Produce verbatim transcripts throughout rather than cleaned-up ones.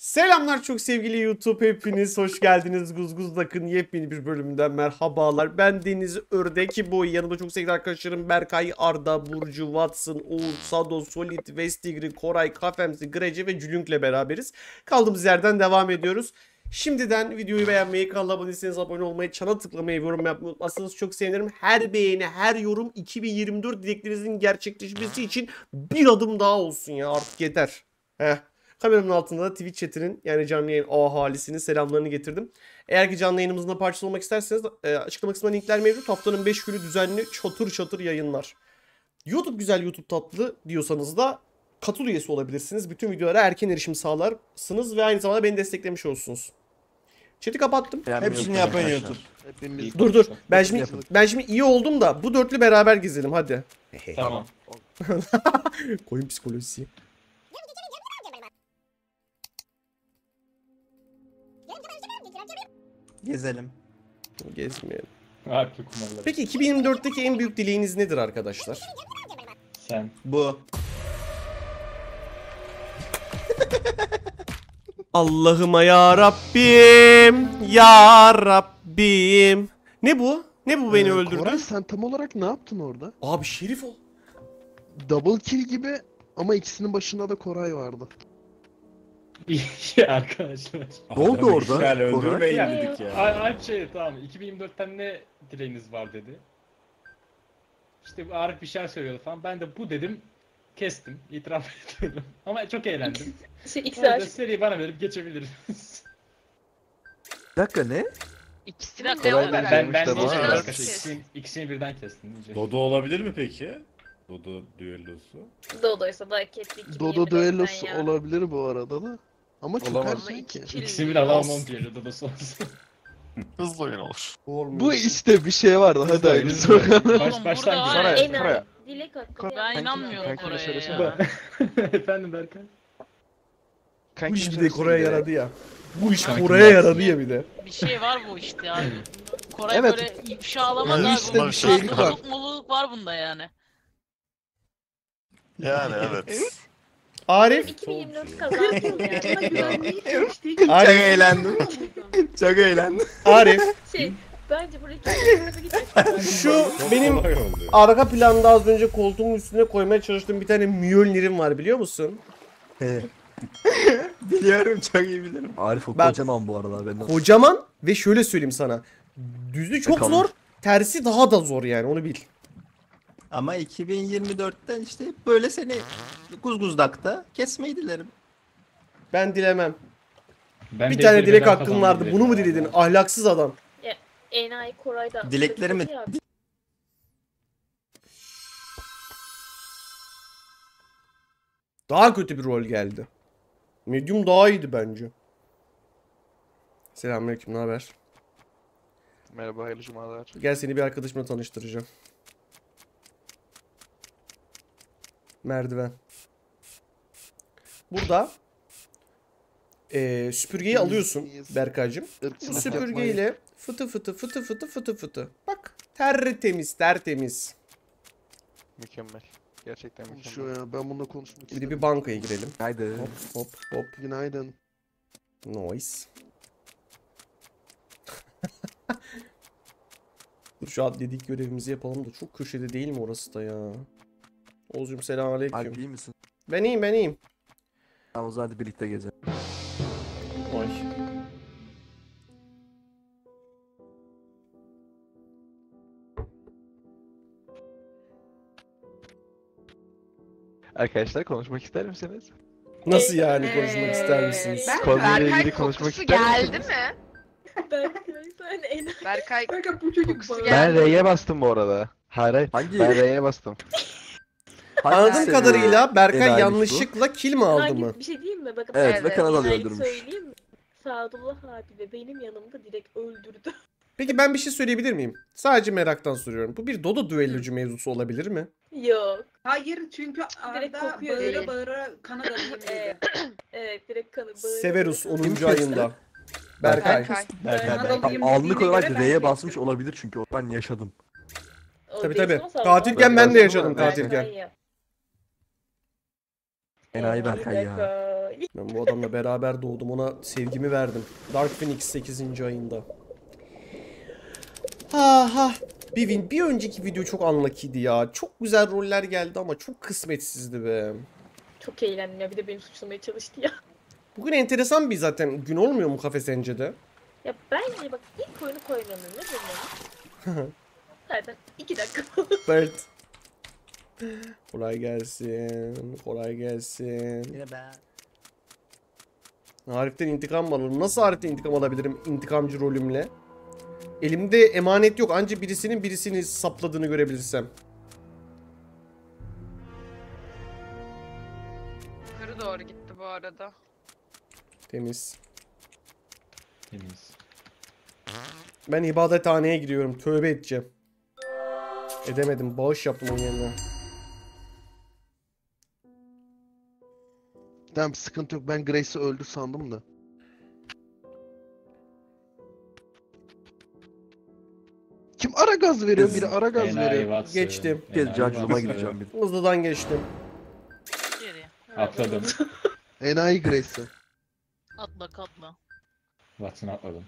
Selamlar çok sevgili YouTube, hepiniz hoş geldiniz. Guzguzdak'ın yepyeni bir bölümünden merhabalar. Ben Deniz Ördek Boy, yanımda çok sevgili arkadaşlarım Berkay, Arda, Burcu, Watson, Uğur, Sado, Solid, Vestigri, Koray, Kafemsi, Grece ve Cülünk'le beraberiz. Kaldığımız yerden devam ediyoruz. Şimdiden videoyu beğenmeyi, kanala abone değilseniz abone olmayı, çana tıklamayı, yorum yapmayı unutmazsanız çok sevinirim. Her beğeni, her yorum iki bin yirmi dört dileklerinizin gerçekleşmesi için bir adım daha olsun ya, artık yeter. Heh. Kameramın altında da Twitch chatinin, yani canlı yayın ahalisinin selamlarını getirdim. Eğer ki canlı yayınımızda parçası olmak isterseniz e, açıklama kısmında linkler mevcut. Haftanın beş günü düzenli çatır çatır yayınlar. YouTube güzel, YouTube tatlı diyorsanız da katıl üyesi olabilirsiniz. Bütün videolara erken erişim sağlarsınız ve aynı zamanda beni desteklemiş olursunuz. Chat'i kapattım. Yani Hepsini yapın YouTube. Hepimiz Dur dur. Ben şimdi ben şimdi iyi oldum da bu dörtlü beraber gezelim hadi. Tamam. Koyun psikolojisi. gezelim. Gezmeyelim. Harbi kumarları. Peki iki bin yirmi dörtteki en büyük dileğiniz nedir arkadaşlar? Sen. Bu. Allah'ıma ya Rabbim, ya Rabbim. Ne bu? Ne bu beni Ee, öldürdü? Koray, sen tam olarak ne yaptın orada? Abi Şerif o. Double kill gibi ama ikisinin başında da Koray vardı. İyi arkadaşlar. Ne oldu orada? Yani öldürmeyin Yani, dedik ya. Ay, Alp şey tamam iki bin yirmi dörtten ne dileğiniz var dedi. İşte bu Arif bir şey söylüyordu falan. Ben de bu dedim. Kestim. İtiraf ediyorum. Ama çok eğlendim. Şey, Bu ikisi arada aşk. seriyi bana verip geçebiliriz. Bir dakika ne? İkisi de Koray ben ben- ben, ben Tamam. diyeceğim Tamam. arkadaşlar. İkisini, ikisini birden kestim diyeceğim. Dodo olabilir mi peki? Dodo düellosu. Dodo'ysa da hak etti. Dodo düellosu olabilir bu arada da. Ama çok Olamaz. erken ki. İkisini bir alamam diyor Dodo'su olsun. Hızlı oyun olur. Bu işte bir şey vardı. Hadi hayırlısı bakalım. Baş, baştan burada gidelim. var ya, En Koray. az dilek hakkı. Ben inanmıyorum Kanka, Kore'ye söylesene. ya. Efendim Berkay. Bu iş bir de Kore'ye yaradı ya. Bu iş Kanka, Kore'ye yaradı ya bir de. Bir şey var bu işte abi. Kore Evet. böyle ifşalama Bu da işte bir şeylik var. Mutluluk mutluluk var bunda yani. Yani evet. Arif. iki bin yirmi dört kazandım yani. Çok Arif. eğlendim. Çok eğlendim. Arif. Şey, bence buraya kendime gidecek. Şu benim Kolay oldu. arka planda az önce koltuğumun üstüne koymaya çalıştığım bir tane Mjolnir'im var, biliyor musun? Biliyorum, çok iyi bilirim. Arif o Ben- kocaman bu arada benden. Kocaman ve şöyle söyleyeyim sana. Düzlü çok Bakalım. zor, tersi daha da zor, yani onu bil. Ama iki bin yirmi dörtten işte böyle seni Guzguzdak'ta kesmeyi dilerim. Ben dilemem. Ben Bir de tane bir dilek beden hakkın kazandım vardı. direkt Bunu mu ya. diledin? Ahlaksız adam. Enayi Koray'da. Dileklerimi- Ya, Daha kötü bir rol geldi. Medium daha iyiydi bence. Selamünaleyküm, ne haber? Merhaba, hayırlı cumalar. Gel, seni bir arkadaşımla tanıştıracağım. Merdiven. Burada eee süpürgeyi alıyorsun Berkaycığım. Bu Irkçılık süpürgeyle fıtı fıtı fıtı fıtı fıtı fıtı. Bak, tertemiz tertemiz. Mükemmel. Gerçekten mükemmel. Şu ya, ben bununla konuşmak Bir de istedim. bir bankaya girelim. Haydi. Hop hop hop. Günaydın. Noise. Dur, şu atletik görevimizi yapalım da, çok köşede değil mi orası da ya? Oğuzcum Alp selamünaleyküm. iyi misin? Ben iyiyim, ben iyiyim. Tamam, o zaman hadi birlikte gezelim. Oy. Arkadaşlar konuşmak ister misiniz? Nasıl yani, konuşmak ister misiniz? Ben Konuyla Berkay ilgili konuşmak kokusu ister geldi misiniz? mi? Berkay sen enayi. Berkay bu çocuk kokusu Ben geldi. R'ye bastım bu arada. Hayır hayır. Hangi? Ben R'ye bastım. hangi Anladığım seviye kadarıyla Berkay enayilik bu? yanlışlıkla kill mi aldı Hangi mı? bir şey diyeyim mi? Bakın Evet, ve Evet, Kanadalı enayilik öldürmüş. söyleyeyim mi? Sadullah abi ve benim yanımda direkt öldürdü. Peki ben bir şey söyleyebilir miyim? Sadece meraktan soruyorum. Bu bir Dodo düellocu mevzusu olabilir mi? Yok. Hayır çünkü Direkt Arda kokuyor bağıra değil. bağıra Kanadalıyım dedi. Evet. Evet, direkt kanı bağırıyor. Severus Kim onuncu kesti? ayında. Berkay. Berkay. Berkay. Kanadalıyım Tam anlık dediğine olarak göre ben R'ye kestim. basmış olabilir çünkü o ben yaşadım. O Tabii değil tabii. ama Sadullah Katilken abi. ben de yaşadım, Berkay. katilken. Enayi. Enayi Berkay ya. Berkay. Ben bu adamla beraber doğdum. Ona sevgimi verdim. Dark Phoenix sekizinci ayında. Ha ha. Bir, win- bir önceki video çok unlucky'di ya. Çok güzel roller geldi ama çok kısmetsizdi be. Çok eğlendim ya. Bir de beni suçlamaya çalıştı ya. Bugün enteresan bir zaten gün olmuyor mu Kafe Sence'de? Ya bence bak ilk oyunu koymanın ne zaman? Zaten iki dakika. Bert. Kolay gelsin. Kolay gelsin. Yine ben. Arif'ten intikam mı alırım? Nasıl Arif'ten intikam alabilirim intikamcı rolümle? Elimde emanet yok. Anca birisinin birisini sapladığını görebilirsem. Yukarı doğru gitti bu arada. Temiz. Temiz. Ben ibadethaneye giriyorum. Tövbe edeceğim. Edemedim. Bağış yaptım onun yerine. Tamam sıkıntı yok. Ben Grace'i öldü sandım da. Kim ara gaz veriyor? Biri ara gaz Enayi veriyor. Watson, Geçtim. enayi Gel cacuma Watson. gideceğim bir. Hızlıdan geçtim. Geri. Atladım. Enayi Grace'i. Atla katla. Watson atladım.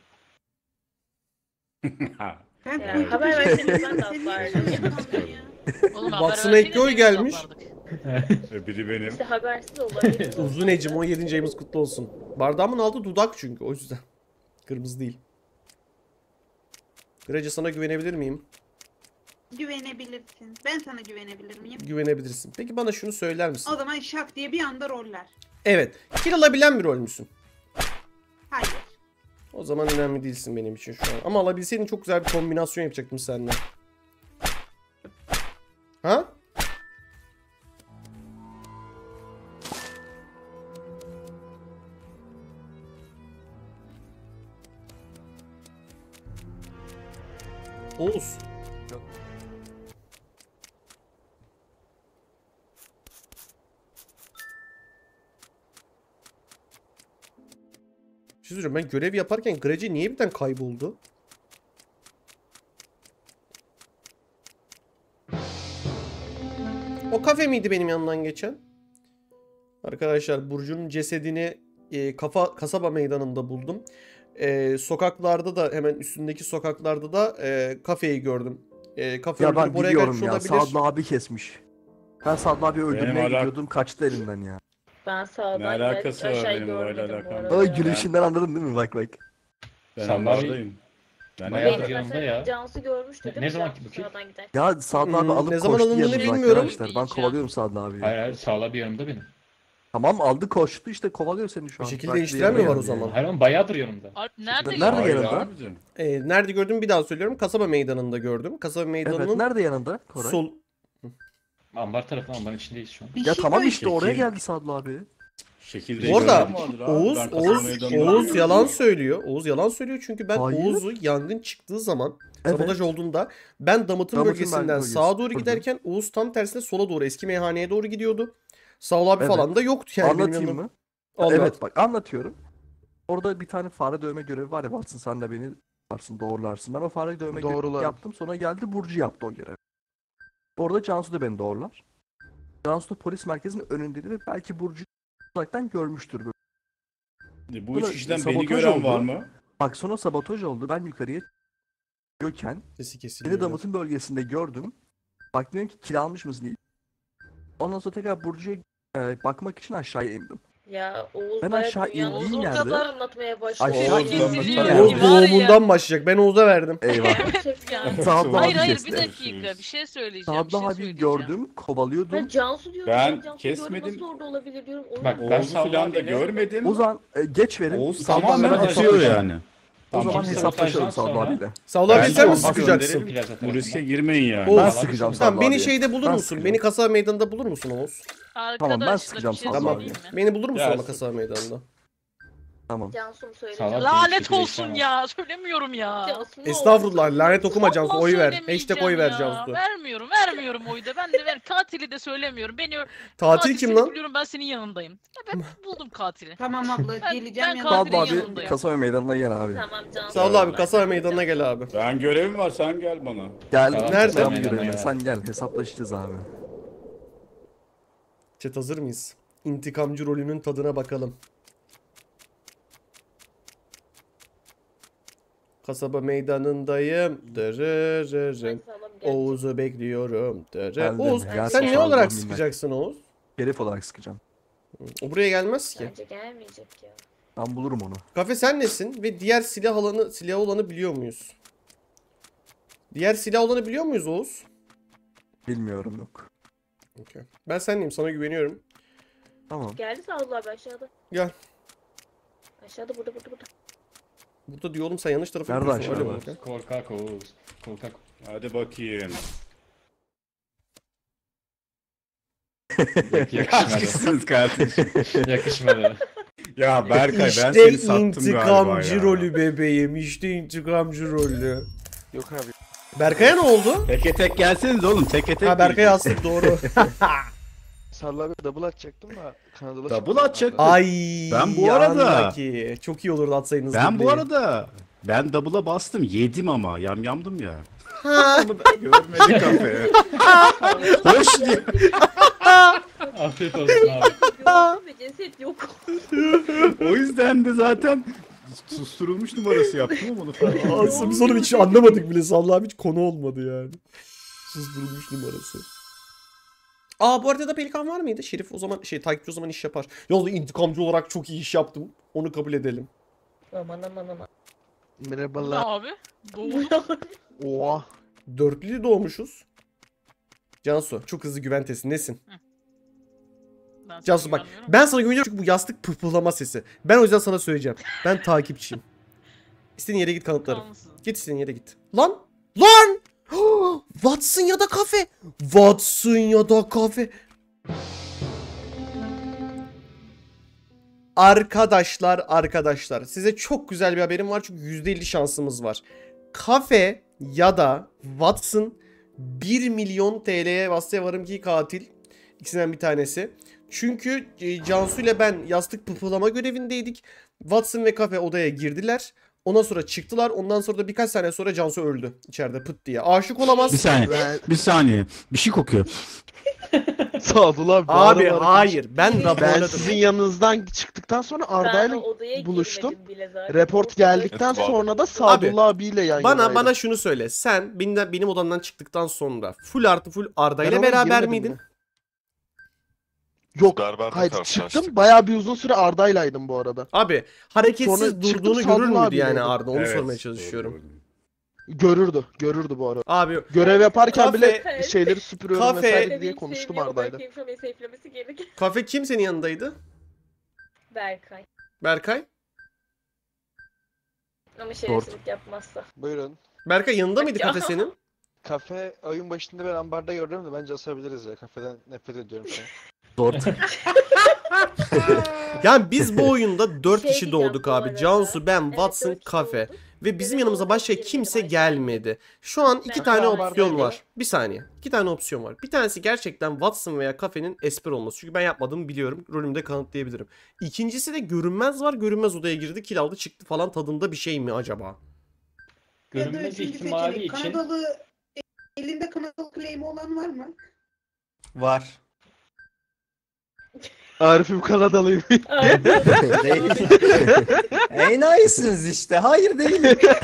Ha. Ben Ya, korktum. haber verseniz ben de Senin atlardım. yüzünden ben ya. Oğlum Watson'a ek oy gelmiş. E, Biri benim. İşte habersiz olabilir. Uzun Ecim on yedinci ayımız kutlu olsun. Bardağımın altı dudak çünkü o yüzden. Kırmızı değil. Grece sana güvenebilir miyim? Güvenebilirsin. Ben sana güvenebilir miyim? Güvenebilirsin. Peki bana şunu söyler misin? O zaman şak diye bir anda roller. Evet. Kill alabilen bir rol müsün? Hayır. O zaman önemli değilsin benim için şu an. Ama alabilseydin çok güzel bir kombinasyon yapacaktım seninle. Ha? Oğuz. Bir şey söyleyeceğim, ben görev yaparken Grece niye birden kayboldu? O kafe miydi benim yanımdan geçen? Arkadaşlar Burcu'nun cesedini e, kafa kasaba meydanında buldum. E, sokaklarda da hemen üstündeki sokaklarda da e, kafeyi gördüm. E, kafe Ya ben öldürüp oraya biliyorum kaçmış ya. olabilir. Sadlı abi kesmiş. Ben Sadlı abi öldürmeye alak- gidiyordum. Kaçtı elimden ya. Ben sağdan Ne alakası geldim, var aşağıyı benim olayla görmedim bu alakalı? arada. Ay gülüşünden anladın değil mi? Bak bak. Ben Sen onlardayım. Ben Bayağı Benim da yaptım. yanımda mesela ya. Cansu görmüştü değil Ne mi? zaman Cansu ki bu ki? sağdan gider. Ya Sadlı abi Hmm, alıp ne zaman koştu alındığını yanımda bilmiyorum. arkadaşlar. Ben kovalıyorum Sadlı abiyi. Hayır hayır Sağla bir yanımda benim. Tamam aldı koştu işte kovalıyor seni şu Bir an. şekil Bıraktı değiştiren mi yanıma var o geldi zaman? yani. Hayır oğlum bayağıdır yanımda. Alp nerede Nerede gördün? Hayır yanında? abicim. E, nerede gördüm bir daha söylüyorum. Kasaba meydanında gördüm. Kasaba meydanının Evet nerede yanında Koray? sol... Ambar tarafından ambarın içindeyiz şu an. Bir Ya şey tamam söyle- işte oraya Şekil. geldi Sadlı abi. Şekilde Bu arada görmedim vardır abi. Oğuz, Ben kasaba Oğuz, meydanında- Oğuz yalan söylüyor. Oğuz yalan söylüyor çünkü ben Hayır. Oğuz'u yangın çıktığı zaman Evet. sabotaj olduğunda ben damıtın Damıtın bölgesinden bölgesi. sağa doğru Gördüm. giderken Oğuz tam tersine sola doğru eski meyhaneye doğru gidiyordu. Sağol abi Evet. falan da yoktu yani. benim Anlatayım yanımda. mı? Anlat. Evet bak anlatıyorum. Orada bir tane fare dövme görevi var ya Watson sen de beni yaparsın doğrularsın. Ben o fare dövme görevi Doğrularım. yaptım sonra geldi Burcu yaptı o görevi. Orada Cansu da beni doğrular. Cansu da polis merkezinin önündeydi ve belki Burcu uzaktan görmüştür. Böyle. Bu üç Buna kişiden sabotaj beni gören oldu. var mı? Bak sonra sabotaj oldu ben yukarıya çıkarken Sesi seni kesiliyor. damıtın bölgesinde gördüm. Bak dedim ki kil almış mısın diye. Ondan sonra tekrar Burcu'ya e, bakmak için aşağıya indim. Ya Oğuz Ben bayağı aşağı dünyanın indiğim o yerde- kadar anlatmaya başladı. Aşağı Yani. indiğim Kesin yerde- yani Oğuz var ya. doğumundan başlayacak. Ben Oğuz'a verdim. Eyvah. Gerçekten. Sadlı Hayır abi hayır kesti. bir dakika bir şey söyleyeceğim. bir Sadlı şey abi söyleyeceğim. gördüm kovalıyordum. Ben Cansu diyorum. Ben Cansu kesmedim. gördüm, Nasıl orada olabilir diyorum. Oğlum, Bak, ben Oğuz'u Sağla falan da abiyle- görmedim. O zaman e, geç verin. Oğuz Sadlı tamamen abiyle atıyor hesaplaşalım. yani. O zaman Tamam, hesaplaşalım sabotajdan Sadlı sonra- abiyle. Sağol abi Ben sen mi Oğuz'u sıkacaksın? gönderelim. Bu riske girmeyin yani. Ben Oğuz- sıkacağım Sadlı Tamam beni abiye. şeyde bulur Ben musun? sıkacağım. Beni kasaba meydanında bulur musun Oğuz? Tamam, ben Arkadaşlar sıkacağım bir şey Sadlı Tamam. söyleyeyim mi? Beni bulur musun Ya, ama sık- kasaba meydanında? Tamam. Cansu mu söyledi? Sağlam. Cansu- Lanet Şekilde olsun istemem. ya. Söylemiyorum ya. Cansu ne Estağfurullah oldu? lanet okuma Cansu Vallahi oy ver. söylemeyeceğim Hashtag oy ver ya. Cansu. Vermiyorum vermiyorum oyu da. Ben de ver, katili de söylemiyorum. Beni Tatil kim seni lan? biliyorum ben senin yanındayım. Ya ben buldum katili. Tamam abla Ben- geleceğim ben yanına. kaldım. Sadlı abi yanındayım. kasaba meydanına gel abi. Tamam Cansu. Sağ ol abi kasaba meydanına gel abi. Ben görevim var sen gel bana. Gel. Tamam, Nerede? Tamam, meydanına yürüyün. gel. Sen gel hesaplaşacağız abi. Chat hazır mıyız? intikamcı rolünün tadına bakalım. Kasaba meydanındayım. Dırırırın. Oğuz'u bekliyorum. Dırır. Geldim. Oğuz Gelsin sen ne şu an olarak minnak. sıkacaksın Oğuz? Şerif olarak sıkacağım. O buraya gelmez ki. Bence gelmeyecek ya. Ben bulurum onu. Kafe sen nesin ve diğer silah alanı silah olanı biliyor muyuz? Diğer silah olanı biliyor muyuz Oğuz? Bilmiyorum yok. Okay. Ben senleyim, sana güveniyorum. Tamam. Geldi Sadullah abi aşağıda. Gel. Aşağıda burada burada burada. Burada diyor oğlum, sen yanlış tarafa Nerede gidiyorsun. aşağıda? Öyle mi? Korkak Oğuz. Korkak. Hadi bakayım. Yakışmadı. Kaçmışsınız kardeşim. Yakışmadı. Ya Berkay ben İşte seni sattım galiba intikamcı ya. rolü bebeğim. İşte intikamcı rolü. Yok abi. Berkay'a ne oldu? Teke tek gelseniz oğlum, teke tek. Ha, Berkay'a astık, doğru. Sarlı abi double atacaktım da Kanadalı Double atacak. Ay. Ben bu arada- unlucky. Çok iyi olurdu atsaydınız. Ben bu double'yi. arada ben double'a bastım, yedim ama yam yamdım ya. Ha. Onu ben görmedi kafe. Hoş diye. Afiyet olsun abi. Gördüm ve ceset yok. O yüzden de zaten susturulmuş numarası yaptım ama onu falan. Aslında biz onu hiç anlamadık bile. Sallahım hiç konu olmadı yani. Susturulmuş numarası. Aa, bu arada da pelikan var mıydı? Şerif o zaman şey takipçi o zaman iş yapar. Yalnız intikamcı olarak çok iyi iş yaptım. Onu kabul edelim. Aman aman aman. Ne Merhabalar. abi? Doğru. Oha. Dörtlü doğmuşuz. Cansu çok hızlı güven testi. Nesin? Ben sana Cansu bak, güvenmiyorum. ben sana güveniyorum çünkü bu yastık pırpırlama sesi. Ben o yüzden sana söyleyeceğim. Ben takipçiyim. İstediğin yere git, kanıtlarım. Kansız. Git istediğin yere git. Lan! Lan! Watson ya da kafe. Watson ya da kafe. Arkadaşlar, arkadaşlar. Size çok güzel bir haberim var çünkü yüzde elli şansımız var. Kafe ya da Watson bir milyon T L'ye bastıya varım ki katil. İkisinden bir tanesi. Çünkü e, Cansu ile ben yastık pıpılama görevindeydik. Watson ve kafe odaya girdiler. Ondan sonra çıktılar. Ondan sonra da birkaç saniye sonra Cansu öldü içeride pıt diye. Aşık olamaz. Bir saniye. Ben... Bir saniye. Bir şey kokuyor. Sadullah abi. Abi bağıra bağıra hayır. Ben Ben Ben raporladım. sizin yanınızdan çıktıktan sonra Ben Arda'yla o odaya buluştum. girmedim bile zaten. report Ortada- geldikten sonra da Sadullah abiyle yan Bana yanaydım. bana şunu söyle. Sen benim, benim odamdan çıktıktan sonra full artı full Arda Ben ile ona beraber girmedim miydin? bile. Yok. Berber'de Hayır karşılaştık. çıktım. Bayağı bir uzun süre Arda'ylaydım bu arada. Abi hareketsiz Sonra çıktım, durduğunu görür Sadullah müydü abiyle yani oldum. Arda? Onu Evet, sormaya doğru, çalışıyorum. doğru. Görürdü. Görürdü bu arada. Abi Görev yaparken Kafe- bile şeyleri süpürüyorum Kafe- vesaire Benim diye konuştum sevdiğim Arda'yla. Berkay'ın şu an beni safe'lemesi gerek. kafe kim senin yanındaydı? Berkay. Berkay? Ama şerefsizlik yapmazsa. Buyurun. Berkay yanında mıydı Ya. kafe senin? Kafe oyun başında ben ambarda gördüm de bence asabiliriz ya. Kafeden nefret ediyorum şu an. Zor. Yani biz bu oyunda dört Şey kişi diyeceğim doğduk bu abi. arada. Cansu, ben, Evet, Watson, dört kişi kafe. doğduk. Ve bizim Evet, yanımıza doğru. başka Girmedi, kimse başka. gelmedi. Şu an iki Ben tane de opsiyon Arda'yla. var. Bir saniye. İki tane opsiyon var. Bir tanesi gerçekten Watson veya kafenin esper olması. Çünkü ben yapmadığımı biliyorum. Rolümde kanıtlayabilirim. İkincisi de görünmez var. Görünmez odaya girdi, kill aldı, çıktı falan tadında bir şey mi acaba? Görünmez ihtimali için Kanadalı elinde Kanadalı claim'i olan var mı? Var. Arif'im Kanadalıyım. Değil. Enayisiniz işte. Hayır değil.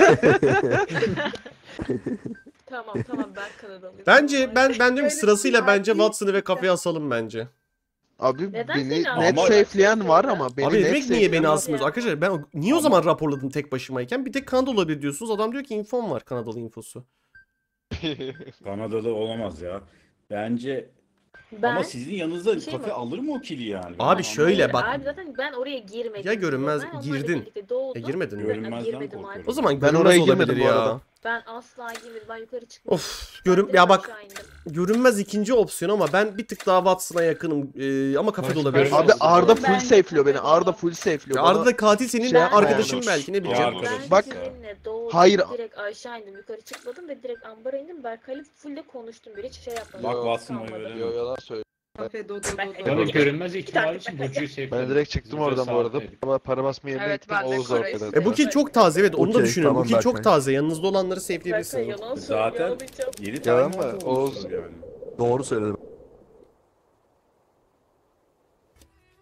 Tamam tamam ben Kanadalıyım. Bence ben ben diyorum Öyle ki sırasıyla bir bence adil- Watson'ı ve kafeyi asalım bence. Abi Neden beni seni net Ama- safe'leyen var ama beni Abi net demek niye safe'leyen beni var. asmıyorsunuz? Arkadaşlar ben o- niye o Ama- zaman raporladım tek başımayken? Bir tek Kanada olabilir diyorsunuz. Adam diyor ki infom var, Kanadalı infosu. Kanadalı olamaz ya. Bence Ben... ama sizin yanınızda Bir şey kafe mi? alır mı o kili yani? Ben Abi şöyle Hayır, bak. Abi zaten ben oraya girmedim. Ya görünmez, Ben onlarla girdin. birlikte doğdum. E, girmedin mi? Ben Görünmezden girmedim korkuyorum. abi. O zaman Ben görünmez oraya olabilir girmedim bu ya. arada. Ben asla girmedim. Ben yukarı çıkmadım. Of Ben görün direkt ya bak, aşağı indim. görünmez ikinci opsiyon ama ben bir tık daha Watson'a yakınım. Ee, ama kafede Baş- olabilir. görünmez Abi olsun. Arda Ben- full safe'liyor beni. Arda full safe'liyor. Ya Bana- Arda da katil senin Şey arkadaşın yapma. belki, ne Ya bileceğim. arkadaş. Ben Bak- sizinle doğdum. Hayır. Direkt aşağı indim. Yukarı çıkmadım ve direkt ambara indim. Berkay'la full konuştum. Bir hiç şey yapmadım. Bak Yo, Watson'a oy kalmadı. veremem. Yo yalan söylüyor. Kafe do do do do. Bana görünmez ihtimali dakika. için Burcu'yu sevdim. Ben direkt çıktım oradan bu arada. Ama para basmaya yerine Evet, gittim. ben de Oğuz Kore'yi orada. E bu kill çok taze, evet onu da Okey, düşünüyorum. tamam Bu kill çok Berkay. taze. Yanınızda olanları Berkay safe'leyebilirsiniz. yalan söylüyor. Zaten ağlayacağım. yedi Yalan tane mı? olmuştur Oğuz- yani. Doğru söyledim.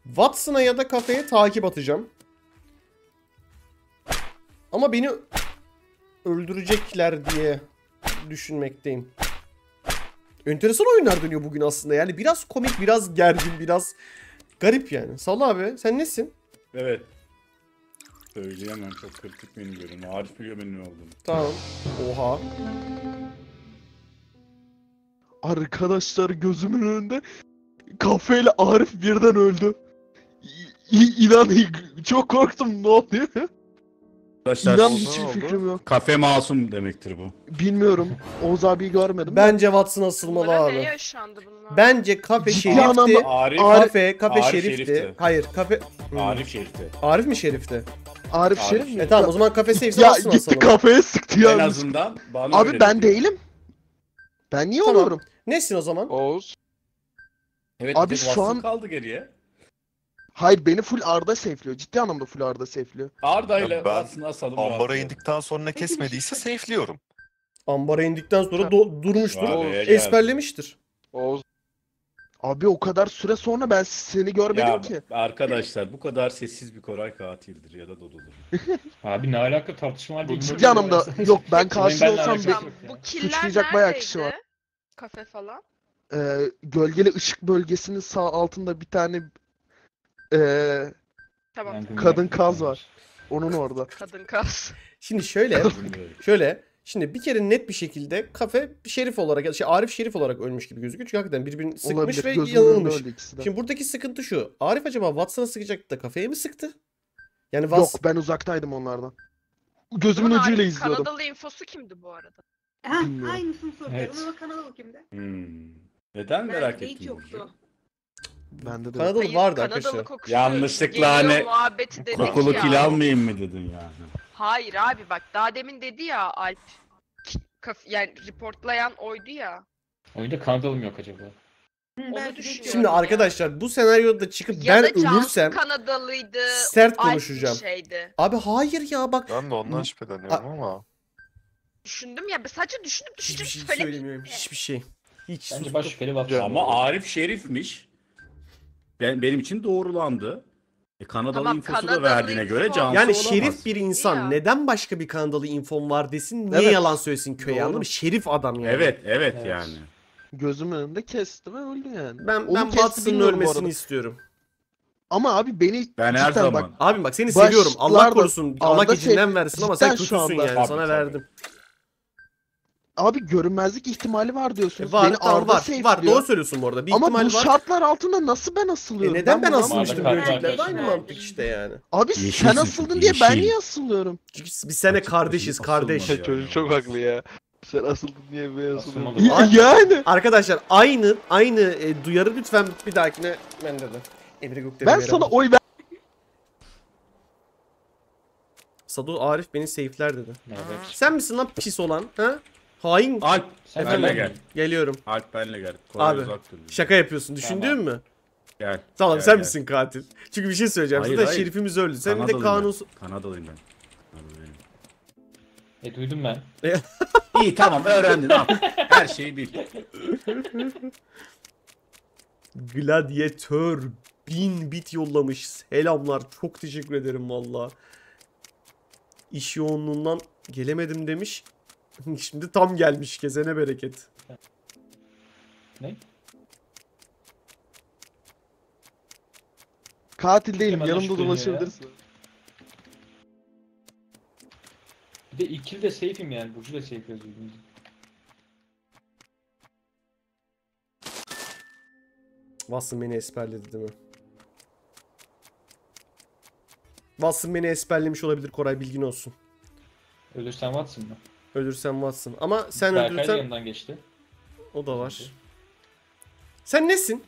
Watson'a ya da kafeye takip atacağım. Ama beni öldürecekler diye düşünmekteyim. Enteresan oyunlar dönüyor bugün aslında. Yani biraz komik, biraz gergin, biraz garip yani. Sal abi, sen nesin? Evet. Söyleyemem, çok kritik benim bölüm. Arif biliyor benim ne olduğunu. Tamam. Oha. Arkadaşlar gözümün önünde kafeyle Arif birden öldü. İ- İ- İnan çok korktum, ne oluyor? Arkadaşlar İnan oldu, hiçbir oldu. fikrim yok. kafe masum demektir bu. Bilmiyorum. Oğuz abiyi görmedim. Bence Watson asılmalı Bunlara ne abi. yaşandı bunlar? Bence kafe Ciddi şerifti. anlamda- Arif, Kafe, kafe Arif şerifti. şerifti. Hayır, kafe... Hmm. Arif şerifti. Arif mi şerifti? Arif Arif Şerif mi? E tamam o zaman kafe safe'se Ya Watson gitti asalım. kafeye sıktı ya. En azından bana Abi öyle ben dedi. değilim. Ben niye Tamam. oluyorum? Nesin o zaman? Oğuz. Evet, Abi Abi şu şu an- kaldı geriye. Hayır, beni full Arda safe'liyor. Ciddi anlamda full Arda safe'liyor. Arda ile Ya ben Watson'ı asalım. Ambara rahatlayalım. indikten sonra kesmediyse safe'liyorum. Ambara indikten sonra do- durmuştur. Abi, geldi. Ezberlemiştir. Oğuz. Abi o kadar süre sonra ben seni görmedim Ya ki. arkadaşlar bu kadar sessiz bir Koray katildir ya da Dodo'dur. Abi ne alaka, tartışma var değil. Ciddi anlamda yok, ben karşı Benle olsam alakası bir, yok Tamam, ya. bu killer suçlayacak bayağı neredeydi? kişi var. Kafe falan. e, gölgeli ışık bölgesinin sağ altında bir tane e, Tamam. Yani kadın kaz var. Onun orada. Kadın kas. Şimdi şöyle, şöyle. Şimdi bir kere net bir şekilde kafe Şerif olarak, şey Arif Şerif olarak ölmüş gibi gözüküyor. Çünkü hakikaten birbirini sıkmış Olabilir. ve Gözümün önünde yanılmış. öldü ikisi de. Şimdi buradaki sıkıntı şu. Arif acaba Watson'a sıkacaktı da kafeye mi sıktı? Yani Watson... Yok, ben uzaktaydım onlardan. Gözümün Bunun ucuyla Arif- izliyordum. Kanadalı infosu kimdi bu arada? Ha, Bilmiyorum. aynısını soruyorum Evet. ama kanalı kimde? Hmm. Neden merak Belki de hiç ettim? yoktu. Bende de. Kanadalı Hayır, vardı Kanadalı arkadaşlar. kokusu Yanlışlıkla geliyor hani muhabbeti dedik Kokulu ya. kil almayayım mı dedin yani? Hayır abi bak daha demin dedi ya Alp. Kaf yani reportlayan oydu ya. Oyunda Kanadalı yok acaba? Hı, Onu belki de hiç düşünüyorum. Şimdi ya. arkadaşlar bu senaryoda çıkıp Ya ben da Cansu ölürsem Kanadalıydı. sert Alp bir konuşacağım. şeydi. Abi hayır ya bak. Ben de ondan şüpheleniyorum ama. Düşündüm ya sadece düşünüp Hiçbir düşünüp şey söylemeyeyim. söylemiyorum. Hiçbir şey. Hiç Bence sustum. baş şüpheli Watson. Ama Arif Şerif'miş. Ben, benim için doğrulandı. E, Kanadalı Tamam, infosu da Kanadalı verdiğine göre info. Cansu Yani olamaz. Şerif bir insan Ya. neden başka bir Kanadalı infom var desin? Niye Evet. yalan söylesin köye, Doğru. anladın mı? Şerif adam yani. Evet, evet, Evet. yani. Gözümün önünde kesti ve öldü yani. Ben Onu ben kesti Watson'ın bilmiyorum bu ölmesini arada. istiyorum. Ama abi beni Ben her cidden zaman. bak, Abim bak seni Başlarda- seviyorum. Allah korusun. Allah Arda gecinden şey- versin ama sen cidden şu kötüsün anda- yani. Tabii, Sana tabii. verdim. abi görünmezlik ihtimali var E, diyorsunuz. var beni tamam Arda var. safe Var diyor. doğru söylüyorsun bu arada. Bir Ama ihtimal bu var. şartlar altında nasıl ben asılıyorum? E neden ben bunu asılmıştım Arda öncelikle? kardeş. Aynı mantık işte yani. Abi Yeşilsin sen çünkü, asıldın diye ben yeşil. niye asılıyorum? Çünkü biz seninle Açık kardeşiz başına kardeş. asılmadı. Çocuk çok haklı ya. Sen asıldın diye ben asıldım. Asılmadı. Ya- yani. Arkadaşlar aynı aynı e, duyarı lütfen bir dahakine bende de. Emre Gökdelen Ben merhaba. sana oy ver. Sado Arif beni safe'ler dedi. Evet. Sen misin lan pis olan? Ha? Hain. Alp, Sen benle ben- gel. Geliyorum. Alp benle gel. Koray Abi, uzak dur. Şaka yapıyorsun. Düşündüğün mü? Gel. Tamam gel, sen gel. misin katil? Çünkü bir şey söyleyeceğim. Hayır, Zaten hayır. şerifimiz öldü. Sen bir de Kanadalıyım kanun... ben. Kanadalıyım ben. Kanadalıyım. E duydum ben. İyi tamam öğrendin al. Her şeyi bil. Gladyatör bin bit yollamış. Selamlar. Çok teşekkür ederim valla. İş yoğunluğundan gelemedim demiş. Şimdi tam gelmiş. Kesene bereket. Ne? Katil değilim. Hemen Yanımda şüpheli dolaşabilirsin. Bir de ikili de safe'im yani. Burcu da safe yazıyor. Watson beni esperledi değil mi? Watson beni esperlemiş olabilir Koray, bilgin olsun. Ölürsen Watson mı? Ölürsem Watson. Ama sen Berkay da öldürürsen yanından geçti. o da var. Sen nesin?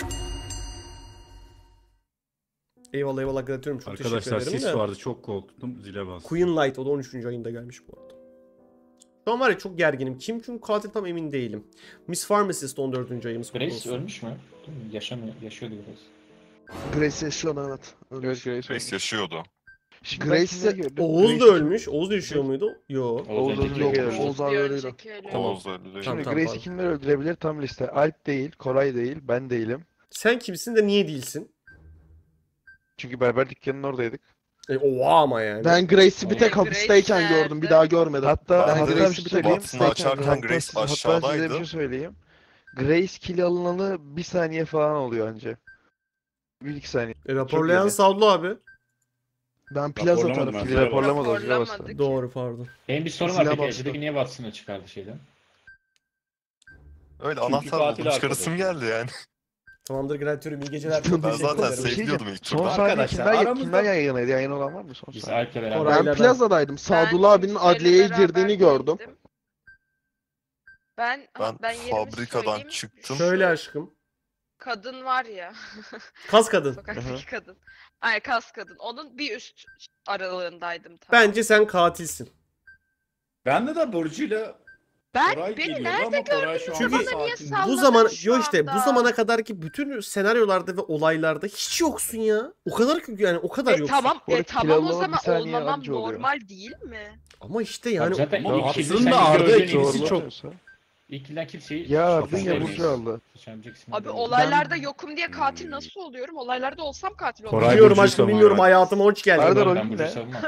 Eyvallah eyvallah Gladiatör'üm, çok Arkadaşlar teşekkür ederim sis de. vardı çok korktum zile bastım. Queen Light o da on üçüncü ayında gelmiş bu arada. Şu an var ya çok gerginim. Kim çünkü katil tam emin değilim. Miss Pharmacist on dördüncü ayımız. kutlu Grace olsun. ölmüş mü? Değil mi? Yaşamıyor, yaşıyordu Grace. Grace yaşıyor evet. Evet, Ölmüş. Grace. Reis yaşıyordu. Şimdi ben Grace'e- kimleri gördüm? Oğuz da Grace- ölmüş. Oğuz da yaşıyor muydu? Yo. Oğuz Oğuz önceki yok, öldü. Oğuz abi Bir öyleydi. önceki öyle. Tamam. Oğuz öldü. Tamam, Şimdi tamam, Grace'i pardon. kimler öldürebilir tam liste. Alp değil, Koray değil, ben değilim. Sen kimsin de niye değilsin? Çünkü berber dükkanının oradaydık. E, oha ama yani. Ben Grace'i bir tek Grace hapisteyken nerede? gördüm. Bir daha görmedim. Hatta Ben hatta de bir şey söyleyeyim. Watson'ı açarken Hatta Grace siz- hatta size aşağıdaydı. bir şey söyleyeyim. Grace kill alınalı bir saniye falan oluyor anca. Bir iki saniye. E, raporlayan yeni. Savlu abi. Ben plaza Raporlamadım tarafı. ben. Kill raporlamadı o zile bastı. Raporlamadık. Doğru pardon. Benim bir sorum var Silah peki. bastı. Ece'deki niye Watson'ı çıkardı şeyden? Öyle Çünkü anahtar katil buldum çıkarısım arkadaşı. geldi yani. Tamamdır Grantörüm iyi geceler. Çok Ben teşekkür zaten ederim. şey seviyordum ilk Son turda. saniye Arkadaşlar, kimler, aramızda- kimler yan yanaydı? Yan yana olan var mı son Biz saniye? Alp'le beraber. Koray- Ben plazadaydım. Sadullah abinin kimseyle adliyeye beraber girdiğini gördüm. değildim. Ben, ama Ben ben yerimi fabrikadan söyleyeyim. çıktım. Söyle aşkım. Kadın var ya. Kas kadın. Sokaktaki kadın. Ay kas kadın. Onun bir üst aralığındaydım tam. Bence sen katilsin. Bende de Burcu'yla ben Koray beni geliyordu nerede ama Koray şu Çünkü anda bana niye sakin. saldırdın Bu zaman şu yo işte bu anda? zamana kadarki bütün senaryolarda ve olaylarda hiç yoksun ya. O kadar yani o kadar E yoksun. tamam, Bu arada e tamam o kiloları bir zaman saniye olmamam anca oluyor. normal değil mi? Ama işte Yani, yani zaten Ama ilk kilde aslında sen Arda gördüğün ikisi ikisi çok- çok. İlk kilden kimseyi Ya Ardın şapkası ya vermeyiz. Burcu aldı. Seçemeyecek isim Abi değil. olaylarda yokum diye katil nasıl oluyorum? Olaylarda olsam katil olurum. Koray bilmiyorum Burcu'yu aşkım savunuyor. bilmiyorum hayatıma hoş geldin. Arda Ben rolün Burcu'yu ne? savunmam.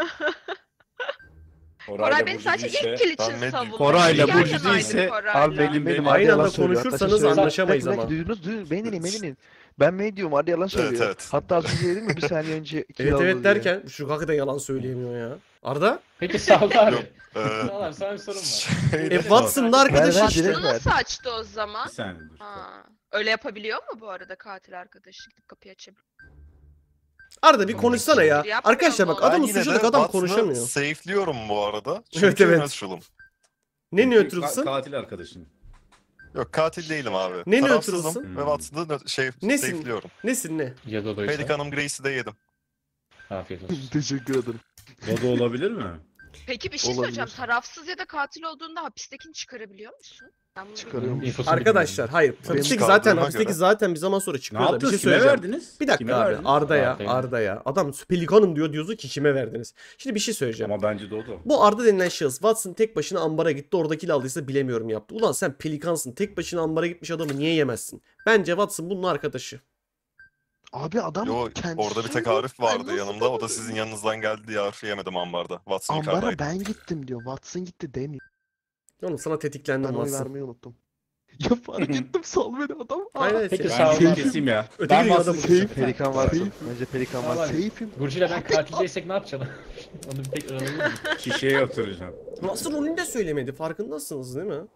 Koray beni Burcu sadece değilse- ilk kill için Ben ne- savundu. Koray'la Yan Burcu yanaydık değilse- Koray'la. Abi benim benim Arda Aynı yalan anda söylüyor. Hatta konuşursanız şey söyleyeyim. anlaşamayız Bir dakika, ama. duydunuz, duydunuz. Beni dinleyin, beni dinleyin. Ben ne diyorum? Arda yalan söylüyor. evet. Hatta az önce dedim ya bir saniye önce kill Evet aldı evet diye. derken şu hakikaten yalan söyleyemiyor ya. Arda? Peki Savlı abi. Yok, Ee, Sağ ol, sana bir sorum var. şeydi E Watson'ın arkadaşı Ben- işte. direkt Bunu nasıl açtı o zaman? Bir saniye dur. Ha. Öyle yapabiliyor mu bu arada katil arkadaşı gidip kapıyı açabiliyor? Arda bir konuşsana ya. Yapmıyor Arkadaşlar bak mu? adamın Ben yine de suçluluk adam Watson'ı konuşamıyor. safe'liyorum bu arada. Çünkü Evet, evet. neutral'ım. Ne Ka- nötrlsın? katil arkadaşın. Yok katil değilim abi. Ne Tarafsızım neutralsın? ve Watson'ı nö- şey Nesin? safe'liyorum. Nesin ne? Ya da doysa. Pelikanım Grace'i de yedim. Afiyet olsun. Teşekkür ederim. O da olabilir mi? Peki bir şey Olabilir. söyleyeceğim. Tarafsız ya da katil olduğunda hapistekini çıkarabiliyor musun? Ben bunu Çıkarıyorum. İnfosunu Arkadaşlar hayır. Hapisteki çıkardığıma zaten göre- hapisteki zaten bir zaman sonra Ne çıkıyor da bir yaptınız? şey Kime söyleyeceğim. verdiniz? Bir dakika Kime abi verdiniz? Arda'ya Arda'ya. Arda'ya. Adam pelikanım diyor diyorsun ki kime verdiniz? Şimdi bir şey söyleyeceğim. Ama bence de o da. Bu Arda denilen şahıs Watson tek başına ambara gitti oradakiyle aldıysa bilemiyorum yaptı. Ulan sen pelikansın tek başına ambara gitmiş adamı niye yemezsin? Bence Watson bunun arkadaşı. Abi adam Yo kendisi orada bir tek söylüyor. Arif Ben vardı nasıl yanımda. O da tanıdım? sizin yanınızdan geldi diye Arif'i yemedim ambarda. Watson Ambara yukarıdaydı. ben gittim diyor. Watson gitti demiyor. Oğlum sana tetiklendim Ben oy Watson. vermeyi unuttum. Ya fark ettim sal beni adam. Aa, Hayır hayır. Peki, sen- sağ ol. Ben keseyim ya. Öteki Ben dünyada Watson'ı bu. keseyim. Pelikan var. Safe. Bence pelikan Tamam. var. Safe'im. Burcu'yla ben katil değilsek ne yapacaksın? Onu bir tek öğrenebilir miyim? Şişeye oturacağım. Watson rolünü de söylemedi farkındasınız değil mi?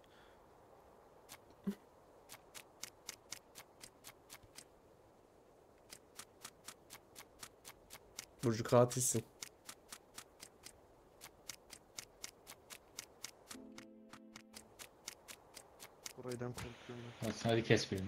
Burcu katilsin. Oraydan korkuyorum. Hadi, hadi kes birini.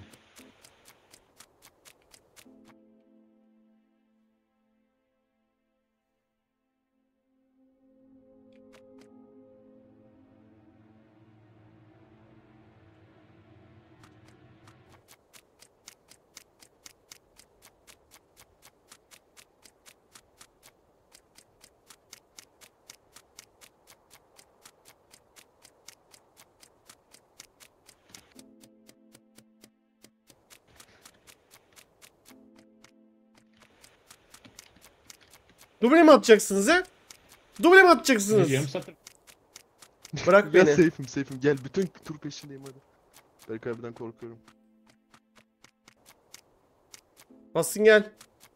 Duble mi atacaksınız he? Duble mi Ne atacaksınız? diyorum satır. Bırak Gel beni. safe'im safe'im gel bütün tur peşindeyim hadi. Berkay abiden korkuyorum. Basın gel.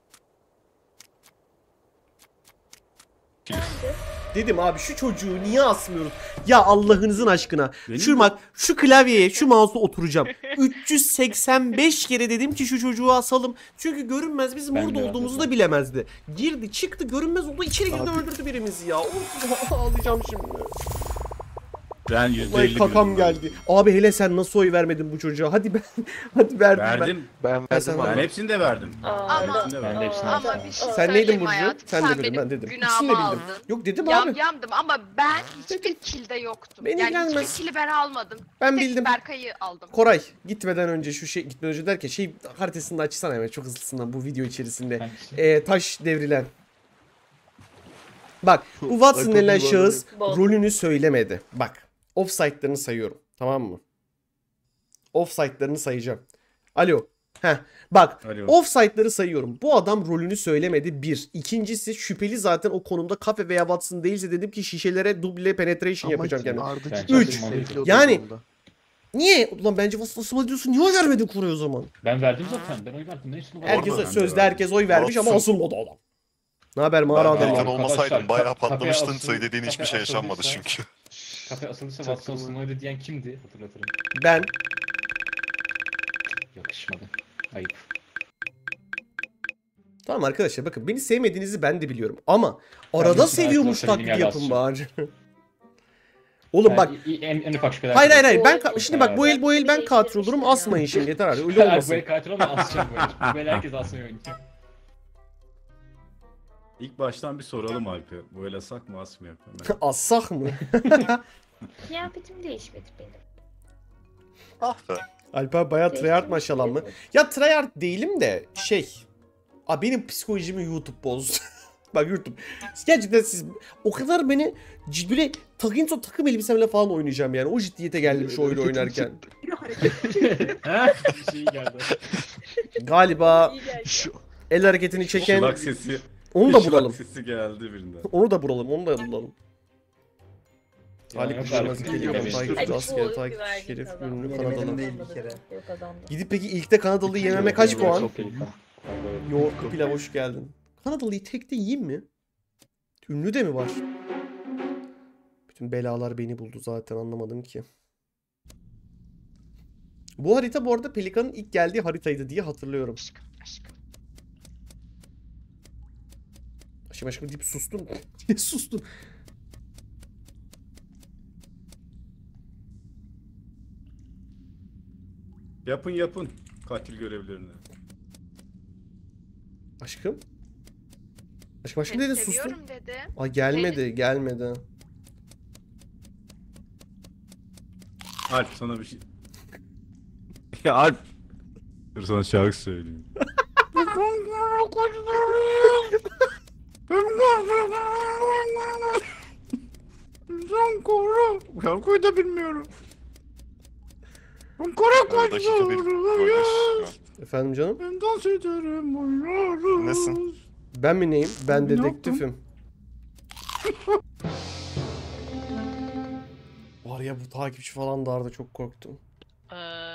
Dedim abi şu çocuğu niye asmıyoruz? Ya Allah'ınızın aşkına. Benim Şu de- bak şu klavyeye şu mouse'u oturacağım. üç yüz seksen beş kere dedim ki şu çocuğu asalım. Çünkü görünmez bizim Ben orada de olduğumuzu da hatırladım. bilemezdi. Girdi çıktı görünmez oldu içeri girdi Abi- öldürdü birimizi ya. Of, ağlayacağım şimdi. Ben yüzde Vay elli kakam geldi. Abi hele sen nasıl oy vermedin bu çocuğa? Hadi ben hadi verdim ben. Verdim. Ben Ben sana- verdim Ben abi. hepsini de verdim. Ama Hepsini de Ben de verdim. hepsini ama verdim. bir şey Sen neydin söyleyeyim Burcu? hayatım. Sen de dedin benim ben dedim. İkisini günahımı de bildim. aldın. Yok dedim Yam abi. yamdım ama ben hiçbir kilde yoktum. Beni yani ilgilenmez. hiçbir kili ben almadım. Ben Tek bildim. Berkay'ı aldım. Koray gitmeden önce şu şey gitmeden önce derken şey haritasını da açsana hemen çok hızlısından bu video içerisinde. Hangisi? Ee, taş devrilen. Bak bu Watson Ay, denilen kapıyı şahıs bağladım. rolünü söylemedi. Bak offside'larını sayıyorum tamam mı? Offside'larını sayacağım. Alo Heh. Bak Hadi bakalım. offside'ları sayıyorum. Bu adam rolünü söylemedi bir. İkincisi şüpheli zaten o konumda kafe veya Watson değilse dedim ki şişelere duble penetration yapacağım kendime. Arda Ben cidden Üç. sevgili Yani- olduğunda. Niye? Ulan bence Watson diyorsun. Niye oy vermedin Koray o zaman? Ben verdim zaten. Ben oy verdim. Ne üstüne Herkes Orada ben de sözde verdim. herkes oy vermiş ama Watson- asılmadı adam. Ne haber mağara Ben adamı? Pelikan Arkadaşlar, olmasaydım bayağı ka- kafeye patlamıştın. asıl- Söylediğin hiçbir şey kafeye yaşanmadı asıldıysa- çünkü. Kafe asılırsa Watson'sın oydu diyen kimdi? Hatırlatırım. Ben. Yakışmadı. Ayıp. Tamam arkadaşlar bakın beni sevmediğinizi ben de biliyorum ama arada biliyorsun, seviyormuş arkadaşlar, taklidi benim yapın yerdaşım. bari. Oğlum bak. Yani en, en ufak şüpheler. Hayır hayır hayır. Bu Ben el- ka- şimdi bak bu el bu el ben katil olurum. Asmayın şimdi yeter abi. Öyle Hayır, bu olmasın. el katil olma asacağım bu el. Bu el herkes asmayı oynayacak. İlk baştan bir soralım Alp'e. Böyle asak mı as mı yapalım? Assak mı? Kıyafetim değişmedi benim. Ah be. Alper bayağı tryhard maşallah mı? Ya tryhard değilim de şey. Aa, benim psikolojimi YouTube bozdu. Bak YouTube. Gerçekten siz o kadar beni cid- böyle takınto takım elbisemle falan oynayacağım yani. O ciddiyete geldim şu oyunu oynarken. Bir şey geldi. Galiba İyi geldi. Şu el hareketini çeken Şılak sesi. onu da şılak bulalım. sesi geldi birinden. Onu da bulalım. Onu da bulalım. Ya, Talip yok, Kuşamaz, Arif'in Pelikan, değil, takipçi, Hadi bu asker, oyun takipçi, güvercin şerif, kazandı. ünlü, Benim Kanadalı. elim değil kazandı. bir kere. Yok, kazandı. Gidip peki ilkte Kanadalı yememe kaç Yok, puan? yok, yok. Yoğurtlu pilav hoş geldin. Kanadalıyı tekte yiyeyim mi? Ünlü de mi var? Bütün belalar beni buldu zaten anlamadım ki. Bu harita bu arada Pelikan'ın ilk geldiği haritaydı diye hatırlıyorum. Aşkım aşkım deyip sustun. Niye sustun? Yapın yapın katil görevlerini. Aşkım? Aşkım aşkım Seni dedin sustun. seviyorum dedi. Aa gelmedi gelmedi. Alp sana bir şey... Ya Alp. Dur sana şarkı söyleyeyim. Şarkıyı da bilmiyorum. Böyle dakika bir koymuş. Efendim canım? Ben dans ederim. Nesin? Ben mi neyim? Ben Ne yaptın? dedektifim. Var ya bu takipçi falan da Arda çok korktum. Ee,